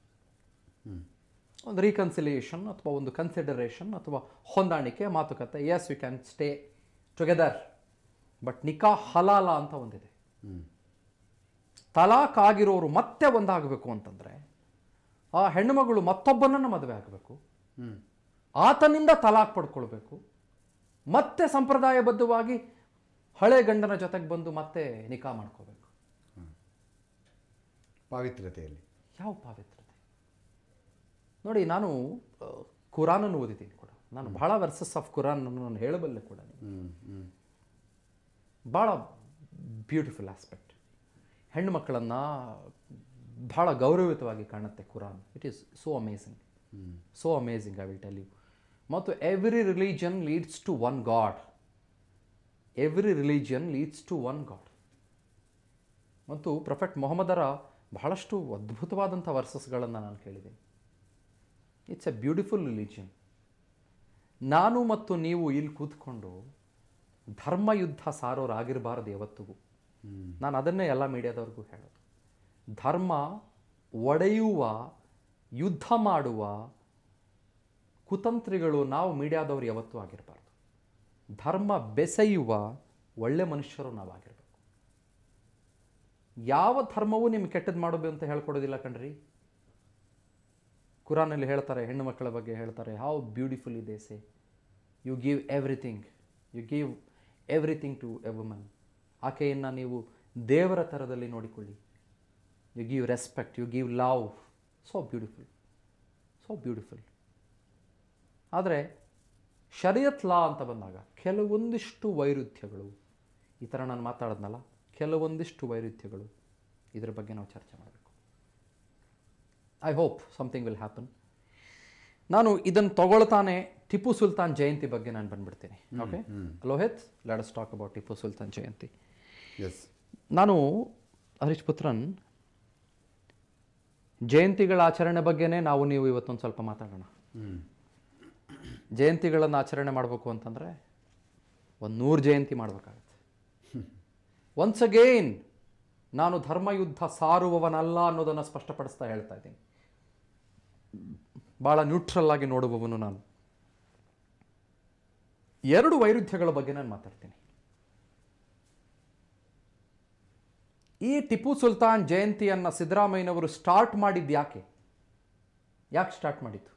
ಒಂದು ರೀಕನ್ಸಿಲಿಯೇಷನ್ ಅಥವಾ ಒಂದು ಕನ್ಸಿಡರೇಷನ್ ಅಥವಾ ಹೊಂದಾಣಿಕೆ, ಮಾತುಕತೆ. Yes, you can stay together. But ನಿಕಾಹ್ ಹಲಾಲ ಅಂತ ಒಂದಿದೆ. ತಲಾಕ್ ಆಗಿರೋರು ಮತ್ತೆ ಒಂದಾಗಬೇಕು ಅಂತಂದರೆ ಆ ಹೆಣ್ಣುಮಗಳು ಮತ್ತೊಬ್ಬನನ್ನು ಮದುವೆ ಆಗಬೇಕು, ಆತನಿಂದ ತಲಾಕ್ ಪಡ್ಕೊಳ್ಬೇಕು, ಮತ್ತೆ ಸಂಪ್ರದಾಯಬದ್ಧವಾಗಿ ಹಳೆ ಗಂಡನ ಜೊತೆಗೆ ಬಂದು ಮತ್ತೆ ನಿಕಾ ಮಾಡ್ಕೋಬೇಕು. ಪಾವಿತ್ರತೆಯಲ್ಲಿ ಯಾವ ಪಾವಿತ್ರತೆ? ನೋಡಿ, ನಾನು ಕುರಾನನ್ನು ಓದಿದ್ದೀನಿ ಕೂಡ. ನಾನು ಬಹಳ ವರ್ಸಸ್ ಆಫ್ ಕುರಾನ್ ನಾನು ಹೇಳಬಲ್ಲೆ ಕೂಡ. ಭಾಳ ಬ್ಯೂಟಿಫುಲ್ ಆಸ್ಪೆಕ್ಟ್. ಹೆಣ್ಣು ಮಕ್ಕಳನ್ನು ಭಾಳ ಗೌರವಯುತವಾಗಿ ಕಾಣುತ್ತೆ Quran. It is so amazing, I will tell you. ಮತ್ತು every religion leads to one god. ಮತ್ತು ಪ್ರೊಫೆಟ್ ಮೊಹಮ್ಮದರ ಬಹಳಷ್ಟು ಅದ್ಭುತವಾದಂಥ ವರ್ಸಸ್ಗಳನ್ನು ನಾನು ಕೇಳಿದ್ದೀನಿ. It's a beautiful religion. ನಾನು ಮತ್ತು ನೀವು ಇಲ್ಲಿ ಕೂತ್ಕೊಂಡು ಧರ್ಮಯುದ್ಧ ಸಾರೋರಾಗಿರಬಾರ್ದು ಯಾವತ್ತಿಗೂ. ನಾನು ಅದನ್ನೇ ಎಲ್ಲ ಮೀಡಿಯಾದವ್ರಿಗೂ ಹೇಳೋದು. ಧರ್ಮ ಒಡೆಯುವ, ಯುದ್ಧ ಮಾಡುವ ಕುತಂತ್ರಿಗಳು ನಾವು ಮೀಡಿಯಾದವರು ಯಾವತ್ತೂ ಆಗಿರಬಾರ್ದು. ಧರ್ಮ ಬೆಸೆಯುವ ಒಳ್ಳೆ ಮನುಷ್ಯರು ನಾವಾಗಿರಬೇಕು. ಯಾವ ಧರ್ಮವೂ ನಿಮ್ಗೆ ಕೆಟ್ಟದ್ದು ಮಾಡೋದು ಅಂತ ಹೇಳ್ಕೊಡೋದಿಲ್ಲ ಕಣ್ರಿ. ಕುರಾನಲ್ಲಿ ಹೇಳ್ತಾರೆ, ಹೆಣ್ಣು ಮಕ್ಕಳ ಬಗ್ಗೆ ಹೇಳ್ತಾರೆ, how beautifully they say, you give everything to a woman. ಆಕೆಯನ್ನು ನೀವು ದೇವರ ಥರದಲ್ಲಿ ನೋಡಿಕೊಳ್ಳಿ. You give respect, you give love. So beautiful. ಆದರೆ ಶರಿಯತ್ ಲಾ ಅಂತ ಬಂದಾಗ ಕೆಲವೊಂದಿಷ್ಟು ವೈರುಧ್ಯಗಳು, ಈ ಥರ ನಾನು ಮಾತಾಡೋದ್ನಲ್ಲ, ಕೆಲವೊಂದಿಷ್ಟು ವೈರುಧ್ಯಗಳು, ಇದರ ಬಗ್ಗೆ ನಾವು ಚರ್ಚೆ ಮಾಡಬೇಕು. I hope something will happen. ನಾನು ಇದನ್ನು ತಗೊಳ್ತಾನೆ ಟಿಪ್ಪು ಸುಲ್ತಾನ್ ಜಯಂತಿ ಬಗ್ಗೆ ನಾನು ಬಂದ್ಬಿಡ್ತೀನಿ. Okay Lohit, let us talk about Tipu Sultan Jayanti. Yes, ನಾನು ಹರೀಶ್ ಪುತ್ರನ್ ಜಯಂತಿಗಳ ಆಚರಣೆ ಬಗ್ಗೆನೇ ನಾವು ನೀವು ಇವತ್ತೊಂದು ಸ್ವಲ್ಪ ಮಾತಾಡೋಣ. ಜಯಂತಿಗಳನ್ನು ಆಚರಣೆ ಮಾಡಬೇಕು ಅಂತಂದರೆ 100 ಜಯಂತಿ ಮಾಡಬೇಕಾಗತ್ತೆ. ಒನ್ಸ್ ಅಗೇನ್ ನಾನು ಧರ್ಮಯುದ್ಧ ಸಾರುವವನಲ್ಲ ಅನ್ನೋದನ್ನು ಸ್ಪಷ್ಟಪಡಿಸ್ತಾ ಹೇಳ್ತಾ ಇದ್ದೀನಿ. ಭಾಳ ನ್ಯೂಟ್ರಲ್ ಆಗಿ ನೋಡುವವನು ನಾನು. 2 ವೈರುಧ್ಯಗಳ ಬಗ್ಗೆ ನಾನು ಮಾತಾಡ್ತೀನಿ. ಈ ಟಿಪ್ಪು ಸುಲ್ತಾನ್ ಜಯಂತಿಯನ್ನು ಸಿದ್ದರಾಮಯ್ಯನವರು ಸ್ಟಾರ್ಟ್ ಮಾಡಿದ್ದು ಯಾಕೆ ಸ್ಟಾರ್ಟ್ ಮಾಡಿದ್ದು?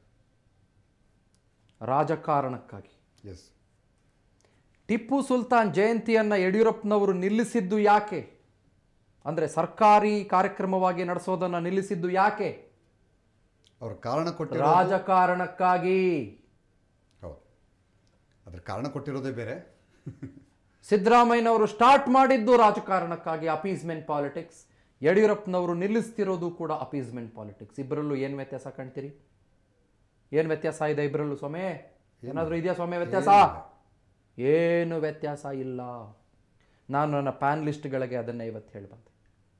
ರಾಜಕಾರಣಕ್ಕಾಗಿ. ಎಸ್. ಟಿಪ್ಪು ಸುಲ್ತಾನ್ ಜಯಂತಿಯನ್ನು ಯಡಿಯೂರಪ್ಪನವರು ನಿಲ್ಲಿಸಿದ್ದು ಯಾಕೆ ಅಂದರೆ ಸರ್ಕಾರಿ ಕಾರ್ಯಕ್ರಮವಾಗಿ ನಡೆಸೋದನ್ನು ನಿಲ್ಲಿಸಿದ್ದು ಯಾಕೆ? ಅವ್ರ ಕಾರಣ ಕೊಟ್ಟಿರೋ ರಾಜಕಾರಣಕ್ಕಾಗಿ. ಹೌದು, ಅದ್ರ ಕಾರಣ ಕೊಟ್ಟಿರೋದೇ ಬೇರೆ. ಸಿದ್ದರಾಮಯ್ಯನವರು ಸ್ಟಾರ್ಟ್ ಮಾಡಿದ್ದು ರಾಜಕಾರಣಕ್ಕಾಗಿ, ಅಪೀಸ್ಮೆಂಟ್ ಪಾಲಿಟಿಕ್ಸ್. ಯಡಿಯೂರಪ್ಪನವರು ನಿಲ್ಲಿಸ್ತಿರೋದು ಕೂಡ ಅಪೀಸ್ಮೆಂಟ್ ಪಾಲಿಟಿಕ್ಸ್. ಇಬ್ಬರಲ್ಲೂ ಏನು ವ್ಯತ್ಯಾಸ ಕಾಣ್ತೀರಿ? ಏನು ವ್ಯತ್ಯಾಸ ಇದೆ ಇಬ್ಬರಲ್ಲೂ ಸ್ವಾಮಿ? ಏನಾದರೂ ಇದೆಯಾ ಸ್ವಾಮಿ ವ್ಯತ್ಯಾಸ? ಏನು ವ್ಯತ್ಯಾಸ ಇಲ್ಲ. ನಾನು ನನ್ನ ಪ್ಯಾನಲಿಸ್ಟ್ಗಳಿಗೆ ಅದನ್ನೇ ಇವತ್ತು ಹೇಳಿ ಬಂದೆ.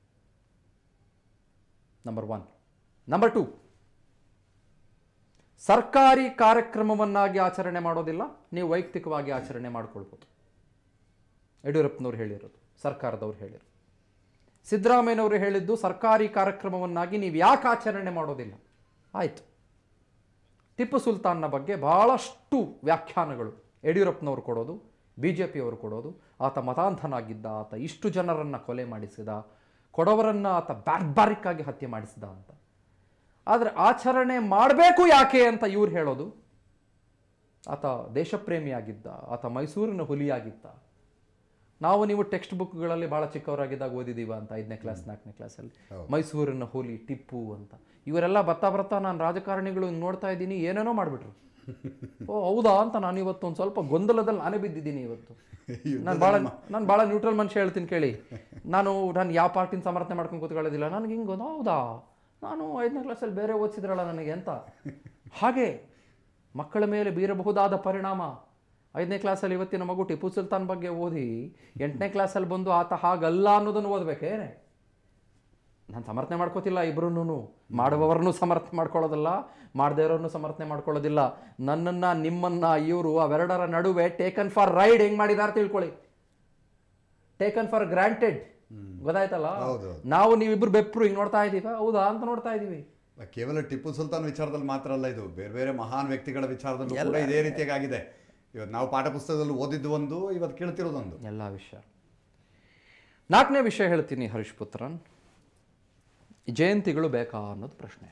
ನಂಬರ್ 1. ನಂಬರ್ 2, ಸರ್ಕಾರಿ ಕಾರ್ಯಕ್ರಮವನ್ನಾಗಿ ಆಚರಣೆ ಮಾಡೋದಿಲ್ಲ, ನೀವು ವೈಯಕ್ತಿಕವಾಗಿ ಆಚರಣೆ ಮಾಡ್ಕೊಳ್ಬೋದು. ಯಡಿಯೂರಪ್ಪನವ್ರು ಹೇಳಿರೋದು, ಸರ್ಕಾರದವ್ರು ಹೇಳಿರೋದು. ಸಿದ್ದರಾಮಯ್ಯನವರು ಹೇಳಿದ್ದು ಸರ್ಕಾರಿ ಕಾರ್ಯಕ್ರಮವನ್ನಾಗಿ ನೀವು ಯಾಕೆ ಆಚರಣೆ ಮಾಡೋದಿಲ್ಲ? ಆಯಿತು. ಟಿಪ್ಪು ಸುಲ್ತಾನ್ನ ಬಗ್ಗೆ ಭಾಳಷ್ಟು ವ್ಯಾಖ್ಯಾನಗಳು ಯಡಿಯೂರಪ್ಪನವರು ಕೊಡೋದು, BJP ಅವರು ಕೊಡೋದು. ಆತ ಮತಾಂಧನಾಗಿದ್ದ, ಆತ ಇಷ್ಟು ಜನರನ್ನು ಕೊಲೆ ಮಾಡಿಸಿದ, ಕೊಡವರನ್ನು ಆತ ಬ್ಯಾರ್ಬಾರಿಕ್ ಆಗಿ ಹತ್ಯೆ ಮಾಡಿಸಿದ ಅಂತ. ಆದರೆ ಆಚರಣೆ ಮಾಡಬೇಕು ಯಾಕೆ ಅಂತ ಇವ್ರು ಹೇಳೋದು, ಆತ ದೇಶಪ್ರೇಮಿಯಾಗಿದ್ದ, ಆತ ಮೈಸೂರಿನ ಹುಲಿಯಾಗಿದ್ದ. ನಾವು ನೀವು ಟೆಕ್ಸ್ಟ್ ಬುಕ್ಗಳಲ್ಲಿ ಭಾಳ ಚಿಕ್ಕವರಾಗಿದ್ದಾಗ ಓದಿದ್ದೀವ ಅಂತ 5ನೇ ಕ್ಲಾಸ್ 4ನೇ ಕ್ಲಾಸಲ್ಲಿ ಮೈಸೂರಿನ ಹುಲಿ ಟಿಪ್ಪು ಅಂತ. ಇವರೆಲ್ಲ ಬರ್ತಾ ನಾನು ರಾಜಕಾರಣಿಗಳು ನೋಡ್ತಾ ಇದ್ದೀನಿ, ಏನೇನೋ ಮಾಡಿಬಿಟ್ರು. ಓ ಹೌದಾ ಅಂತ ನಾನು ಇವತ್ತು ಒಂದು ಸ್ವಲ್ಪ ಗೊಂದಲದಲ್ಲಿ ನಾನೇ ಬಿದ್ದಿದ್ದೀನಿ ಇವತ್ತು. ನಾನು ಭಾಳ ನ್ಯೂಟ್ರಲ್ ಮನುಷ್ಯ ಹೇಳ್ತೀನಿ ಕೇಳಿ. ನಾನು ಯಾವ ಪಾರ್ಟಿನ ಸಮರ್ಥನೆ ಮಾಡ್ಕೊಂಡು ಕೂತ್ಕೊಳ್ಳೋದಿಲ್ಲ. ನನಗೆ ಹಿಂಗೆ ಹೌದಾ, ನಾನು 5ನೇ ಕ್ಲಾಸಲ್ಲಿ ಬೇರೆ ಓದಿಸಿದ್ರಲ್ಲ ನನಗೆ ಅಂತ. ಹಾಗೆ ಮಕ್ಕಳ ಮೇಲೆ ಬೀರಬಹುದಾದ ಪರಿಣಾಮ. 5ನೇ ಕ್ಲಾಸಲ್ಲಿ ಇವತ್ತಿನ ಮಗು ಟಿಪ್ಪು ಸುಲ್ತಾನ್ ಬಗ್ಗೆ ಓದಿ 8ನೇ ಕ್ಲಾಸಲ್ಲಿ ಬಂದು ಆತ ಹಾಗಲ್ಲ ಅನ್ನೋದನ್ನು ಓದಬೇಕೇನೆ? ನಾನು ಸಮರ್ಥನೆ ಮಾಡ್ಕೋತಿಲ್ಲ. ಇಬ್ಬರೂ ಮಾಡುವವರನ್ನು ಸಮರ್ಥನೆ ಮಾಡ್ಕೊಳ್ಳೋದಿಲ್ಲ, ಮಾಡದೇ ಇರೋರನ್ನು ಸಮರ್ಥನೆ ಮಾಡ್ಕೊಳ್ಳೋದಿಲ್ಲ. ನನ್ನನ್ನು ನಿಮ್ಮನ್ನು ಇವರು ಅವೆರಡರ ನಡುವೆ ಟೇಕನ್ ಫಾರ್ ರೈಡ್ ಹೆಂಗೆ ಮಾಡಿದಾರೆ ತಿಳ್ಕೊಳ್ಳಿ. Taken for granted. ಗೊತ್ತಾಯ್ತಲ್ಲ? ನಾವು ನೀವಿಬ್ರು ಬೆಪ್ಪರು ಹಿಂಗೆ ನೋಡ್ತಾ ಇದ್ದೀವ, ಹೌದಾ ಅಂತ ನೋಡ್ತಾ ಇದ್ದೀವಿ. ಕೇವಲ ಟಿಪ್ಪು ಸುಲ್ತಾನ್ ವಿಚಾರದಲ್ಲಿ ಮಾತ್ರ ಅಲ್ಲ, ಇದು ಬೇರೆ ಬೇರೆ ಮಹಾನ್ ವ್ಯಕ್ತಿಗಳ ವಿಚಾರದಲ್ಲೂ ಕೂಡ ಇದೇ ರೀತಿಯಾಗಿ ಆಗಿದೆ. ಇವತ್ತು ನಾವು ಪಾಠ ಪುಸ್ತಕದಲ್ಲಿ ಓದಿದ್ದು ಒಂದು, ಇವತ್ತು ಕೇಳ್ತಿರೋದೊಂದು. ಎಲ್ಲ ವಿಷಯ. 4ನೇ ವಿಷಯ ಹೇಳ್ತೀನಿ ಹರೀಶ್ ಪುತ್ರನ್. ಜಯಂತಿಗಳು ಬೇಕಾ ಅನ್ನೋದು ಪ್ರಶ್ನೆ.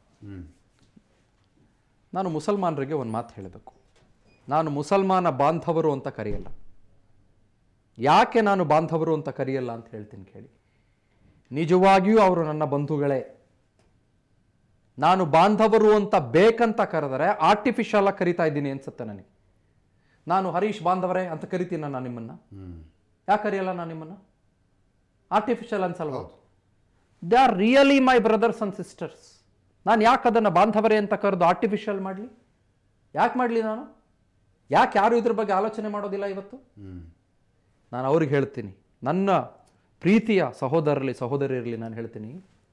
ನಾನು ಮುಸಲ್ಮಾನರಿಗೆ ಒಂದು ಮಾತು ಹೇಳಬೇಕು. ನಾನು ಮುಸಲ್ಮಾನ ಬಾಂಧವರು ಅಂತ ಕರೆಯಲ್ಲ. ಯಾಕೆ ನಾನು ಬಾಂಧವರು ಅಂತ ಕರೆಯಲ್ಲ ಅಂತ ಹೇಳ್ತೀನಿ ಕೇಳಿ. ನಿಜವಾಗಿಯೂ ಅವರು ನನ್ನ ಬಂಧುಗಳೇ. ನಾನು ಬಾಂಧವರು ಅಂತ ಬೇಕಂತ ಕರೆದರೆ ಆರ್ಟಿಫಿಷಿಯಲ್ ಆಗಿ ಕರಿತಾ ಇದ್ದೀನಿ ಅನ್ಸುತ್ತೆ ನನಗೆ. ನಾನು ಹರೀಶ್ ಬಾಂಧವರೇ ಅಂತ ಕರಿತೀನಿ ನಾನು ನಿಮ್ಮನ್ನು. ಯಾಕೆ ಕರೆಯಲ್ಲ ನಾನು ನಿಮ್ಮನ್ನು? ಆರ್ಟಿಫಿಷಿಯಲ್ ಅನ್ಸಲ್ವ? They are really my brothers and sisters. ನಾನು ಯಾಕೆ ಅದನ್ನು ಬಾಂಧವರೇ ಅಂತ ಕರೆದು ಆರ್ಟಿಫಿಷಿಯಲ್ ಮಾಡಲಿ? ಯಾಕೆ ಮಾಡಲಿ ನಾನು? ಯಾಕೆ ಯಾರು ಇದ್ರ ಬಗ್ಗೆ ಆಲೋಚನೆ ಮಾಡೋದಿಲ್ಲ ಇವತ್ತು? ನಾನು ಅವ್ರಿಗೆ ಹೇಳ್ತೀನಿ, ನನ್ನ ಪ್ರೀತಿಯ ಸಹೋದರರಲ್ಲಿ ಸಹೋದರಿಯರಲ್ಲಿ ನಾನು ಹೇಳ್ತೀನಿ,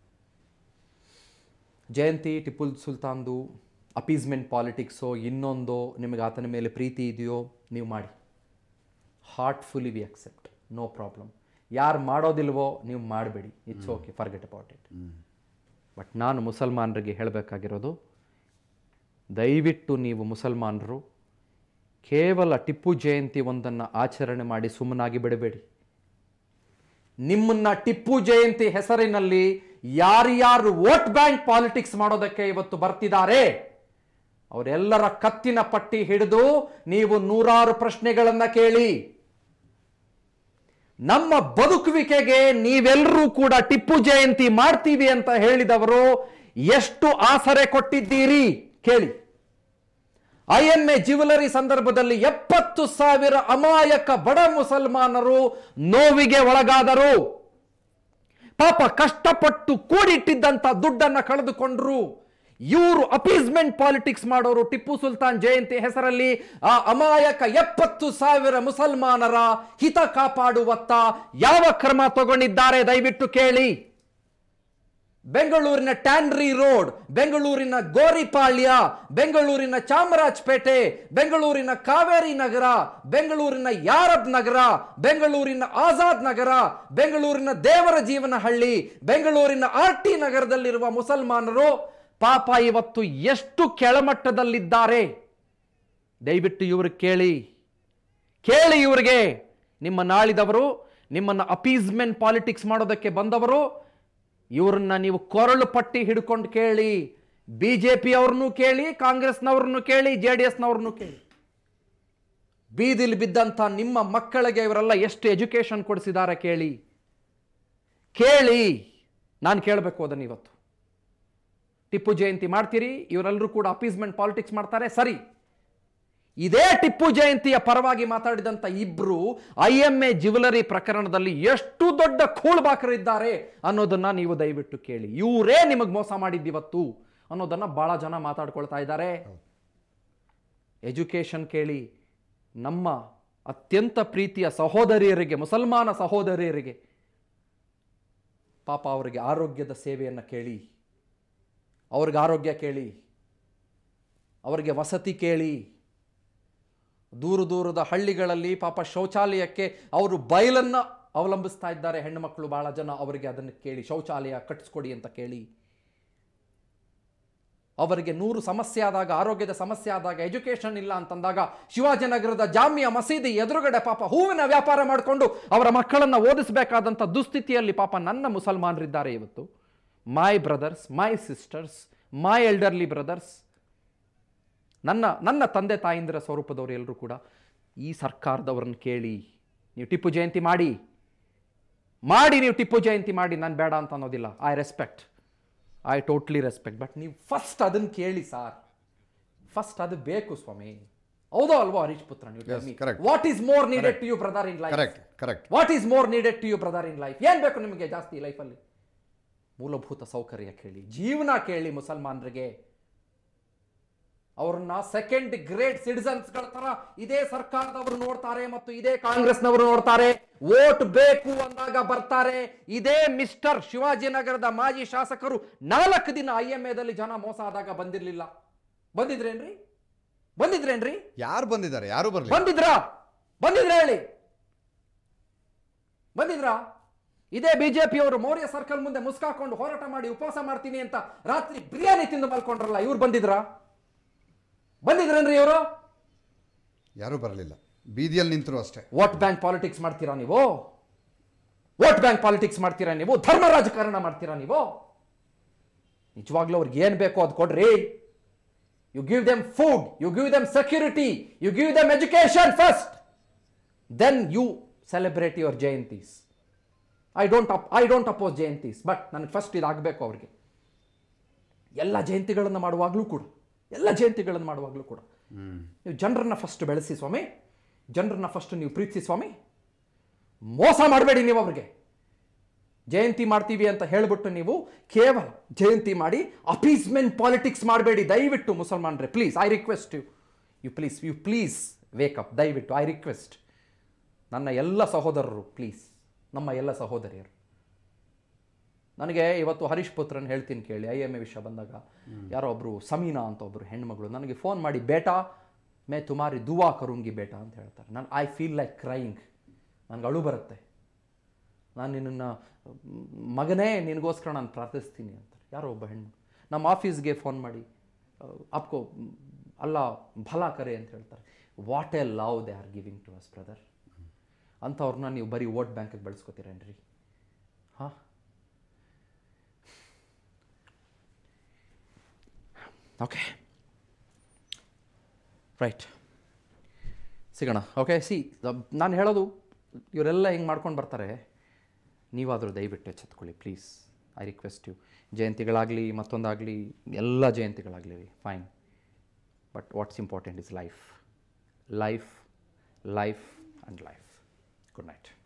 ಜಯಂತಿ ಟಿಪ್ಪು ಸುಲ್ತಾನ್ದು ಅಪೀಸ್ಮೆಂಟ್ ಪಾಲಿಟಿಕ್ಸೋ ಇನ್ನೊಂದೋ ನಿಮಗೆ ಆತನ ಮೇಲೆ ಪ್ರೀತಿ ಇದೆಯೋ ನೀವು ಮಾಡಿ. Heartfully we accept, no problem. ಯಾರು ಮಾಡೋದಿಲ್ವೋ ನೀವು ಮಾಡಬೇಡಿ, it's okay, forget about it. But ನಾನು ಮುಸಲ್ಮಾನರಿಗೆ ಹೇಳಬೇಕಾಗಿರೋದು, ದಯವಿಟ್ಟು ನೀವು ಮುಸಲ್ಮಾನರು ಕೇವಲ ಟಿಪ್ಪು ಜಯಂತಿ ಒಂದನ್ನು ಆಚರಣೆ ಮಾಡಿ ಸುಮ್ಮನಾಗಿ ಬಿಡಬೇಡಿ. ನಿಮ್ಮನ್ನ ಟಿಪ್ಪು ಜಯಂತಿ ಹೆಸರಿನಲ್ಲಿ ಯಾರ್ಯಾರು ವೋಟ್ ಬ್ಯಾಂಕ್ ಪಾಲಿಟಿಕ್ಸ್ ಮಾಡೋದಕ್ಕೆ ಇವತ್ತು ಬರ್ತಿದ್ದಾರೆ ಅವರೆಲ್ಲರ ಕತ್ತಿನ ಪಟ್ಟಿ ಹಿಡಿದು ನೀವು 100 ಪ್ರಶ್ನೆಗಳನ್ನ ಕೇಳಿ. ನಮ್ಮ ಬದುಕುವಿಕೆಗೆ ನೀವೆಲ್ಲರೂ ಕೂಡ ಟಿಪ್ಪು ಜಯಂತಿ ಮಾಡ್ತೀವಿ ಅಂತ ಹೇಳಿದವರು ಎಷ್ಟು ಆಸರೆ ಕೊಟ್ಟಿದ್ದೀರಿ ಕೇಳಿ. IMA ಜ್ಯುವೆಲರಿ ಸಂದರ್ಭದಲ್ಲಿ 70,000 ಅಮಾಯಕ ಬಡ ಮುಸಲ್ಮಾನರು ನೋವಿಗೆ ಒಳಗಾದರು. ಪಾಪ ಕಷ್ಟಪಟ್ಟು ಕೂಡಿಟ್ಟಿದ್ದಂಥ ದುಡ್ಡನ್ನು ಕಳೆದುಕೊಂಡ್ರು. ಇವರು ಅಪೀಸ್ಮೆಂಟ್ ಪಾಲಿಟಿಕ್ಸ್ ಮಾಡೋರು. ಟಿಪ್ಪು ಸುಲ್ತಾನ್ ಜಯಂತಿ ಹೆಸರಲ್ಲಿ ಆ ಅಮಾಯಕ 70,000 ಮುಸಲ್ಮಾನರ ಹಿತ ಕಾಪಾಡುವತ್ತ ಯಾವ ಕ್ರಮ ತಗೊಂಡಿದ್ದಾರೆ ದಯವಿಟ್ಟು ಕೇಳಿ. ಬೆಂಗಳೂರಿನ ಟ್ಯಾನ್ರಿ ರೋಡ್, ಬೆಂಗಳೂರಿನ ಗೋರಿಪಾಳ್ಯ, ಬೆಂಗಳೂರಿನ ಚಾಮರಾಜಪೇಟೆ, ಬೆಂಗಳೂರಿನ ಕಾವೇರಿ ನಗರ, ಬೆಂಗಳೂರಿನ ಯಾರಬ್ ನಗರ, ಬೆಂಗಳೂರಿನ ಆಜಾದ್ ನಗರ, ಬೆಂಗಳೂರಿನ ದೇವರ ಜೀವನಹಳ್ಳಿ, ಬೆಂಗಳೂರಿನ RT ನಗರದಲ್ಲಿರುವ ಮುಸಲ್ಮಾನರು ಪಾಪ ಇವತ್ತು ಎಷ್ಟು ಕೆಳಮಟ್ಟದಲ್ಲಿದ್ದಾರೆ ದಯವಿಟ್ಟು ಇವ್ರಿಗೆ ಕೇಳಿ. ಇವರಿಗೆ ನಿಮ್ಮ ನಾಳಿದವರು, ನಿಮ್ಮನ್ನ ಅಪೀಸ್ಮೆಂಟ್ ಪಾಲಿಟಿಕ್ಸ್ ಮಾಡೋದಕ್ಕೆ ಬಂದವರು, ಇವ್ರನ್ನ ನೀವು ಕೊರಳು ಪಟ್ಟಿ ಹಿಡ್ಕೊಂಡು ಕೇಳಿ. ಬಿಜೆಪಿ ಅವ್ರನ್ನೂ ಕೇಳಿ, ಕಾಂಗ್ರೆಸ್ನವ್ರನ್ನು ಕೇಳಿ, JDSನವ್ರನ್ನೂ ಕೇಳಿ. ಬೀದಿಲಿ ಬಿದ್ದಂಥ ನಿಮ್ಮ ಮಕ್ಕಳಿಗೆ ಇವರೆಲ್ಲ ಎಷ್ಟು ಎಜುಕೇಶನ್ ಕೊಡಿಸಿದ್ದಾರೆ ಕೇಳಿ. ನಾನು ಕೇಳಬೇಕು ಅದನ್ನು. ಇವತ್ತು ಟಿಪ್ಪು ಜಯಂತಿ ಮಾಡ್ತೀರಿ, ಇವರೆಲ್ಲರೂ ಕೂಡ ಅಪೀಸ್ಮೆಂಟ್ ಪಾಲಿಟಿಕ್ಸ್ ಮಾಡ್ತಾರೆ, ಸರಿ. ಇದೇ ಟಿಪ್ಪು ಜಯಂತಿಯ ಪರವಾಗಿ ಮಾತಾಡಿದಂಥ ಇಬ್ರು IMA ಜ್ಯುವೆಲರಿ ಪ್ರಕರಣದಲ್ಲಿ ಎಷ್ಟು ದೊಡ್ಡ ಖೂಳ್ಬಾಕರಿದ್ದಾರೆ ಅನ್ನೋದನ್ನ ನೀವು ದಯವಿಟ್ಟು ಕೇಳಿ. ಇವರೇ ನಿಮಗೆ ಮೋಸ ಮಾಡಿದ್ದಿವತ್ತು ಅನ್ನೋದನ್ನ ಬಹಳ ಜನ ಮಾತಾಡ್ಕೊಳ್ತಾ ಇದ್ದಾರೆ. ಎಜುಕೇಶನ್ ಕೇಳಿ. ನಮ್ಮ ಅತ್ಯಂತ ಪ್ರೀತಿಯ ಸಹೋದರಿಯರಿಗೆ, ಮುಸಲ್ಮಾನ ಸಹೋದರಿಯರಿಗೆ ಪಾಪ ಅವರಿಗೆ ಆರೋಗ್ಯದ ಸೇವೆಯನ್ನು ಕೇಳಿ, ಅವ್ರಿಗೆ ಆರೋಗ್ಯ ಕೇಳಿ, ಅವರಿಗೆ ವಸತಿ ಕೇಳಿ. ದೂರದ ಹಳ್ಳಿಗಳಲ್ಲಿ ಪಾಪ ಶೌಚಾಲಯಕ್ಕೆ ಅವರು ಬಯಲನ್ನು ಅವಲಂಬಿಸ್ತಾ ಇದ್ದಾರೆ ಹೆಣ್ಣು ಮಕ್ಕಳು ಬಹಳ ಜನ. ಅವರಿಗೆ ಅದನ್ನು ಕೇಳಿ, ಶೌಚಾಲಯ ಕಟ್ಟಿಸ್ಕೊಡಿ ಅಂತ ಕೇಳಿ. ಅವರಿಗೆ 100 ಸಮಸ್ಯೆ ಆದಾಗ, ಆರೋಗ್ಯದ ಸಮಸ್ಯೆ ಆದಾಗ, ಎಜುಕೇಶನ್ ಇಲ್ಲ ಅಂತಂದಾಗ ಶಿವಾಜಿನಗರದ ಜಾಮಿಯಾ ಮಸೀದಿ ಎದುರುಗಡೆ ಪಾಪ ಹೂವಿನ ವ್ಯಾಪಾರ ಮಾಡಿಕೊಂಡು ಅವರ ಮಕ್ಕಳನ್ನು ಓದಿಸಬೇಕಾದಂಥ ದುಸ್ಥಿತಿಯಲ್ಲಿ ಪಾಪ ನನ್ನ ಮುಸಲ್ಮಾನರಿದ್ದಾರೆ ಇವತ್ತು. My brothers, my sisters, my elderly brothers, ನನ್ನ ತಂದೆ ತಾಯಿಂದಿರ ಸ್ವರೂಪದವರು ಎಲ್ಲರೂ ಕೂಡ ಈ ಸರ್ಕಾರದವ್ರನ್ನ ಕೇಳಿ. ನೀವು ಟಿಪ್ಪು ಜಯಂತಿ ಮಾಡಿ, ನೀವು ಟಿಪ್ಪು ಜಯಂತಿ ಮಾಡಿ, ನಾನು ಬೇಡ ಅಂತ ಅನ್ನೋದಿಲ್ಲ. I totally respect. ಬಟ್ ನೀವು ಫಸ್ಟ್ ಅದನ್ನು ಕೇಳಿ ಸಾರ್. ಫಸ್ಟ್ ಅದು ಬೇಕು ಸ್ವಾಮಿ. ಹೌದೋ ಅಲ್ವೋ Harish Putra? What is more needed to you brother in life? What is more needed to you brother in life? ಏನ್ ಬೇಕು ನಿಮಗೆ ಜಾಸ್ತಿ ಲೈಫಲ್ಲಿ? ಮೂಲಭೂತ ಸೌಕರ್ಯ ಕೇಳಿ, ಜೀವನ ಕೇಳಿ. ಮುಸಲ್ಮಾನರಿಗೆ ಅವ್ರನ್ನ ಸೆಕೆಂಡ್ ಗ್ರೇಡ್ ಸಿಟಿಸನ್ಸ್ಗಳ ತರ ಇದೇ ಸರ್ಕಾರದವರು ನೋಡ್ತಾರೆ ಮತ್ತು ಇದೇ ಕಾಂಗ್ರೆಸ್ನವರು ನೋಡ್ತಾರೆ. ವೋಟ್ ಬೇಕು ಅಂದಾಗ ಬರ್ತಾರೆ. ಇದೇ ಮಿಸ್ಟರ್ ಶಿವಾಜಿನಗರದ ಮಾಜಿ ಶಾಸಕರು 4 ದಿನ IMAದಲ್ಲಿ ಜನ ಮೋಸ ಆದಾಗ ಬಂದಿರ್ಲಿಲ್ಲ. ಬಂದಿದ್ರೇನ್ರಿ? ಯಾರು ಬಂದಿದ್ದಾರೆ? ಯಾರು ಬರಲಿ? ಬಂದಿದ್ರ ಹೇಳಿ. ಬಂದಿದ್ರಾ? ಇದೇ ಬಿಜೆಪಿಯವರು ಮೌರ್ಯ ಸರ್ಕಲ್ ಮುಂದೆ ಮುಸ್ಕಾಕೊಂಡು ಹೋರಾಟ ಮಾಡಿ ಉಪವಾಸ ಮಾಡ್ತೀನಿ ಅಂತ ರಾತ್ರಿ ಬಿರಿಯಾನಿ ತಿಂದು ಮಲ್ಕೊಂಡ್ರಲ್ಲ, ಇವ್ರು ಬಂದಿದ್ರೇನ್ರಿ ಇವರು? ಯಾರು ಬರಲಿಲ್ಲ, ಬೀದಿಯಲ್ಲಿ ನಿಂತರು ಅಷ್ಟೇ. ವೋಟ್ ಬ್ಯಾಂಕ್ ಪಾಲಿಟಿಕ್ಸ್ ಮಾಡ್ತೀರಾ ನೀವು? ಧರ್ಮ ರಾಜಕಾರಣ ಮಾಡ್ತೀರಾ ನೀವು? ನಿಜವಾಗ್ಲೂ ಅವ್ರಿಗೆ ಏನ್ ಬೇಕೋ ಅದು ಕೊಡ್ರಿ. You give them food, you give them security, you give them education first, then you celebrate your Jayantis. I don't oppose Jayantis, but ನನಗೆ ಫಸ್ಟ್ ಇದಾಗಬೇಕು ಅವ್ರಿಗೆ. ಎಲ್ಲ ಜಯಂತಿಗಳನ್ನು ಮಾಡುವಾಗಲೂ ಕೂಡ ನೀವು ಜನರನ್ನ ಫಸ್ಟ್ ಬೆಳೆಸಿ ಸ್ವಾಮಿ, ಜನರನ್ನ ಫಸ್ಟ್ ನೀವು ಪ್ರೀತಿಸಿ ಸ್ವಾಮಿ. ಮೋಸ ಮಾಡಬೇಡಿ ನೀವು ಅವ್ರಿಗೆ. ಜಯಂತಿ ಮಾಡ್ತೀವಿ ಅಂತ ಹೇಳ್ಬಿಟ್ಟು ನೀವು ಕೇವಲ ಜಯಂತಿ ಮಾಡಿ ಅಪೀಸ್ಮೆಂಟ್ ಪಾಲಿಟಿಕ್ಸ್ ಮಾಡಬೇಡಿ ದಯವಿಟ್ಟು ಮುಸಲ್ಮಾನರೇ. Please, I request you please wake up ದಯವಿಟ್ಟು. ಐ ರಿಕ್ವೆಸ್ಟ್ ನನ್ನ ಎಲ್ಲ ಸಹೋದರರು, ಪ್ಲೀಸ್, ನಮ್ಮ ಎಲ್ಲ ಸಹೋದರಿಯರು. ನನಗೆ ಇವತ್ತು ಹರೀಶ್ ಪುತ್ರನ್ ಹೇಳ್ತೀನಿ ಕೇಳಿ. IMA ವಿಷಯ ಬಂದಾಗ ಯಾರೋ ಒಬ್ಬರು ಸಮೀನಾ ಅಂತ ಒಬ್ಬರು ಹೆಣ್ಮಗಳು ನನಗೆ ಫೋನ್ ಮಾಡಿ, ಬೇಟಾ ಮೇ ತುಮಾರಿ ದುವಾ ಕರುಂಗಿ ಬೇಟಾ ಅಂತ ಹೇಳ್ತಾರೆ. I feel like crying. ನನಗೆ ಅಳು ಬರುತ್ತೆ. ನಾನು ನಿನ್ನನ್ನು ಮಗನೇ, ನಿನಗೋಸ್ಕರ ನಾನು ಪ್ರಾರ್ಥಿಸ್ತೀನಿ ಅಂತಾರೆ ಯಾರೋ ಒಬ್ಬ ಹೆಣ್ಣು. ನಮ್ಮ ಆಫೀಸ್ಗೆ ಫೋನ್ ಮಾಡಿ, ಆಪ್ಕೋ ಅಲ್ಲಾ ಭಲಾ ಕರೆ ಅಂತ ಹೇಳ್ತಾರೆ. What a love they are giving to us brother. ಅಂಥವ್ರನ್ನ ನೀವು ಬರೀ ವೋಟ್ ಬ್ಯಾಂಕಿಗೆ ಬಳಸ್ಕೊತೀರೇನ್ರಿ? ಹಾಂ, ಓಕೆ, ರೈಟ್, ಸಿಗೋಣ. ಓಕೆ, ನಾನು ಹೇಳೋದು ಇವರೆಲ್ಲ ಹಿಂಗೆ ಮಾಡ್ಕೊಂಡು ಬರ್ತಾರೆ. ನೀವಾದರೂ ದಯವಿಟ್ಟು ಎಚ್ಚೆತ್ಕೊಳ್ಳಿ ಪ್ಲೀಸ್. I request you. ಜಯಂತಿಗಳಾಗಲಿ ಮತ್ತೊಂದಾಗಲಿ, ಎಲ್ಲ ಜಯಂತಿಗಳಾಗಲಿ fine, but what's important is life. And life. Good night.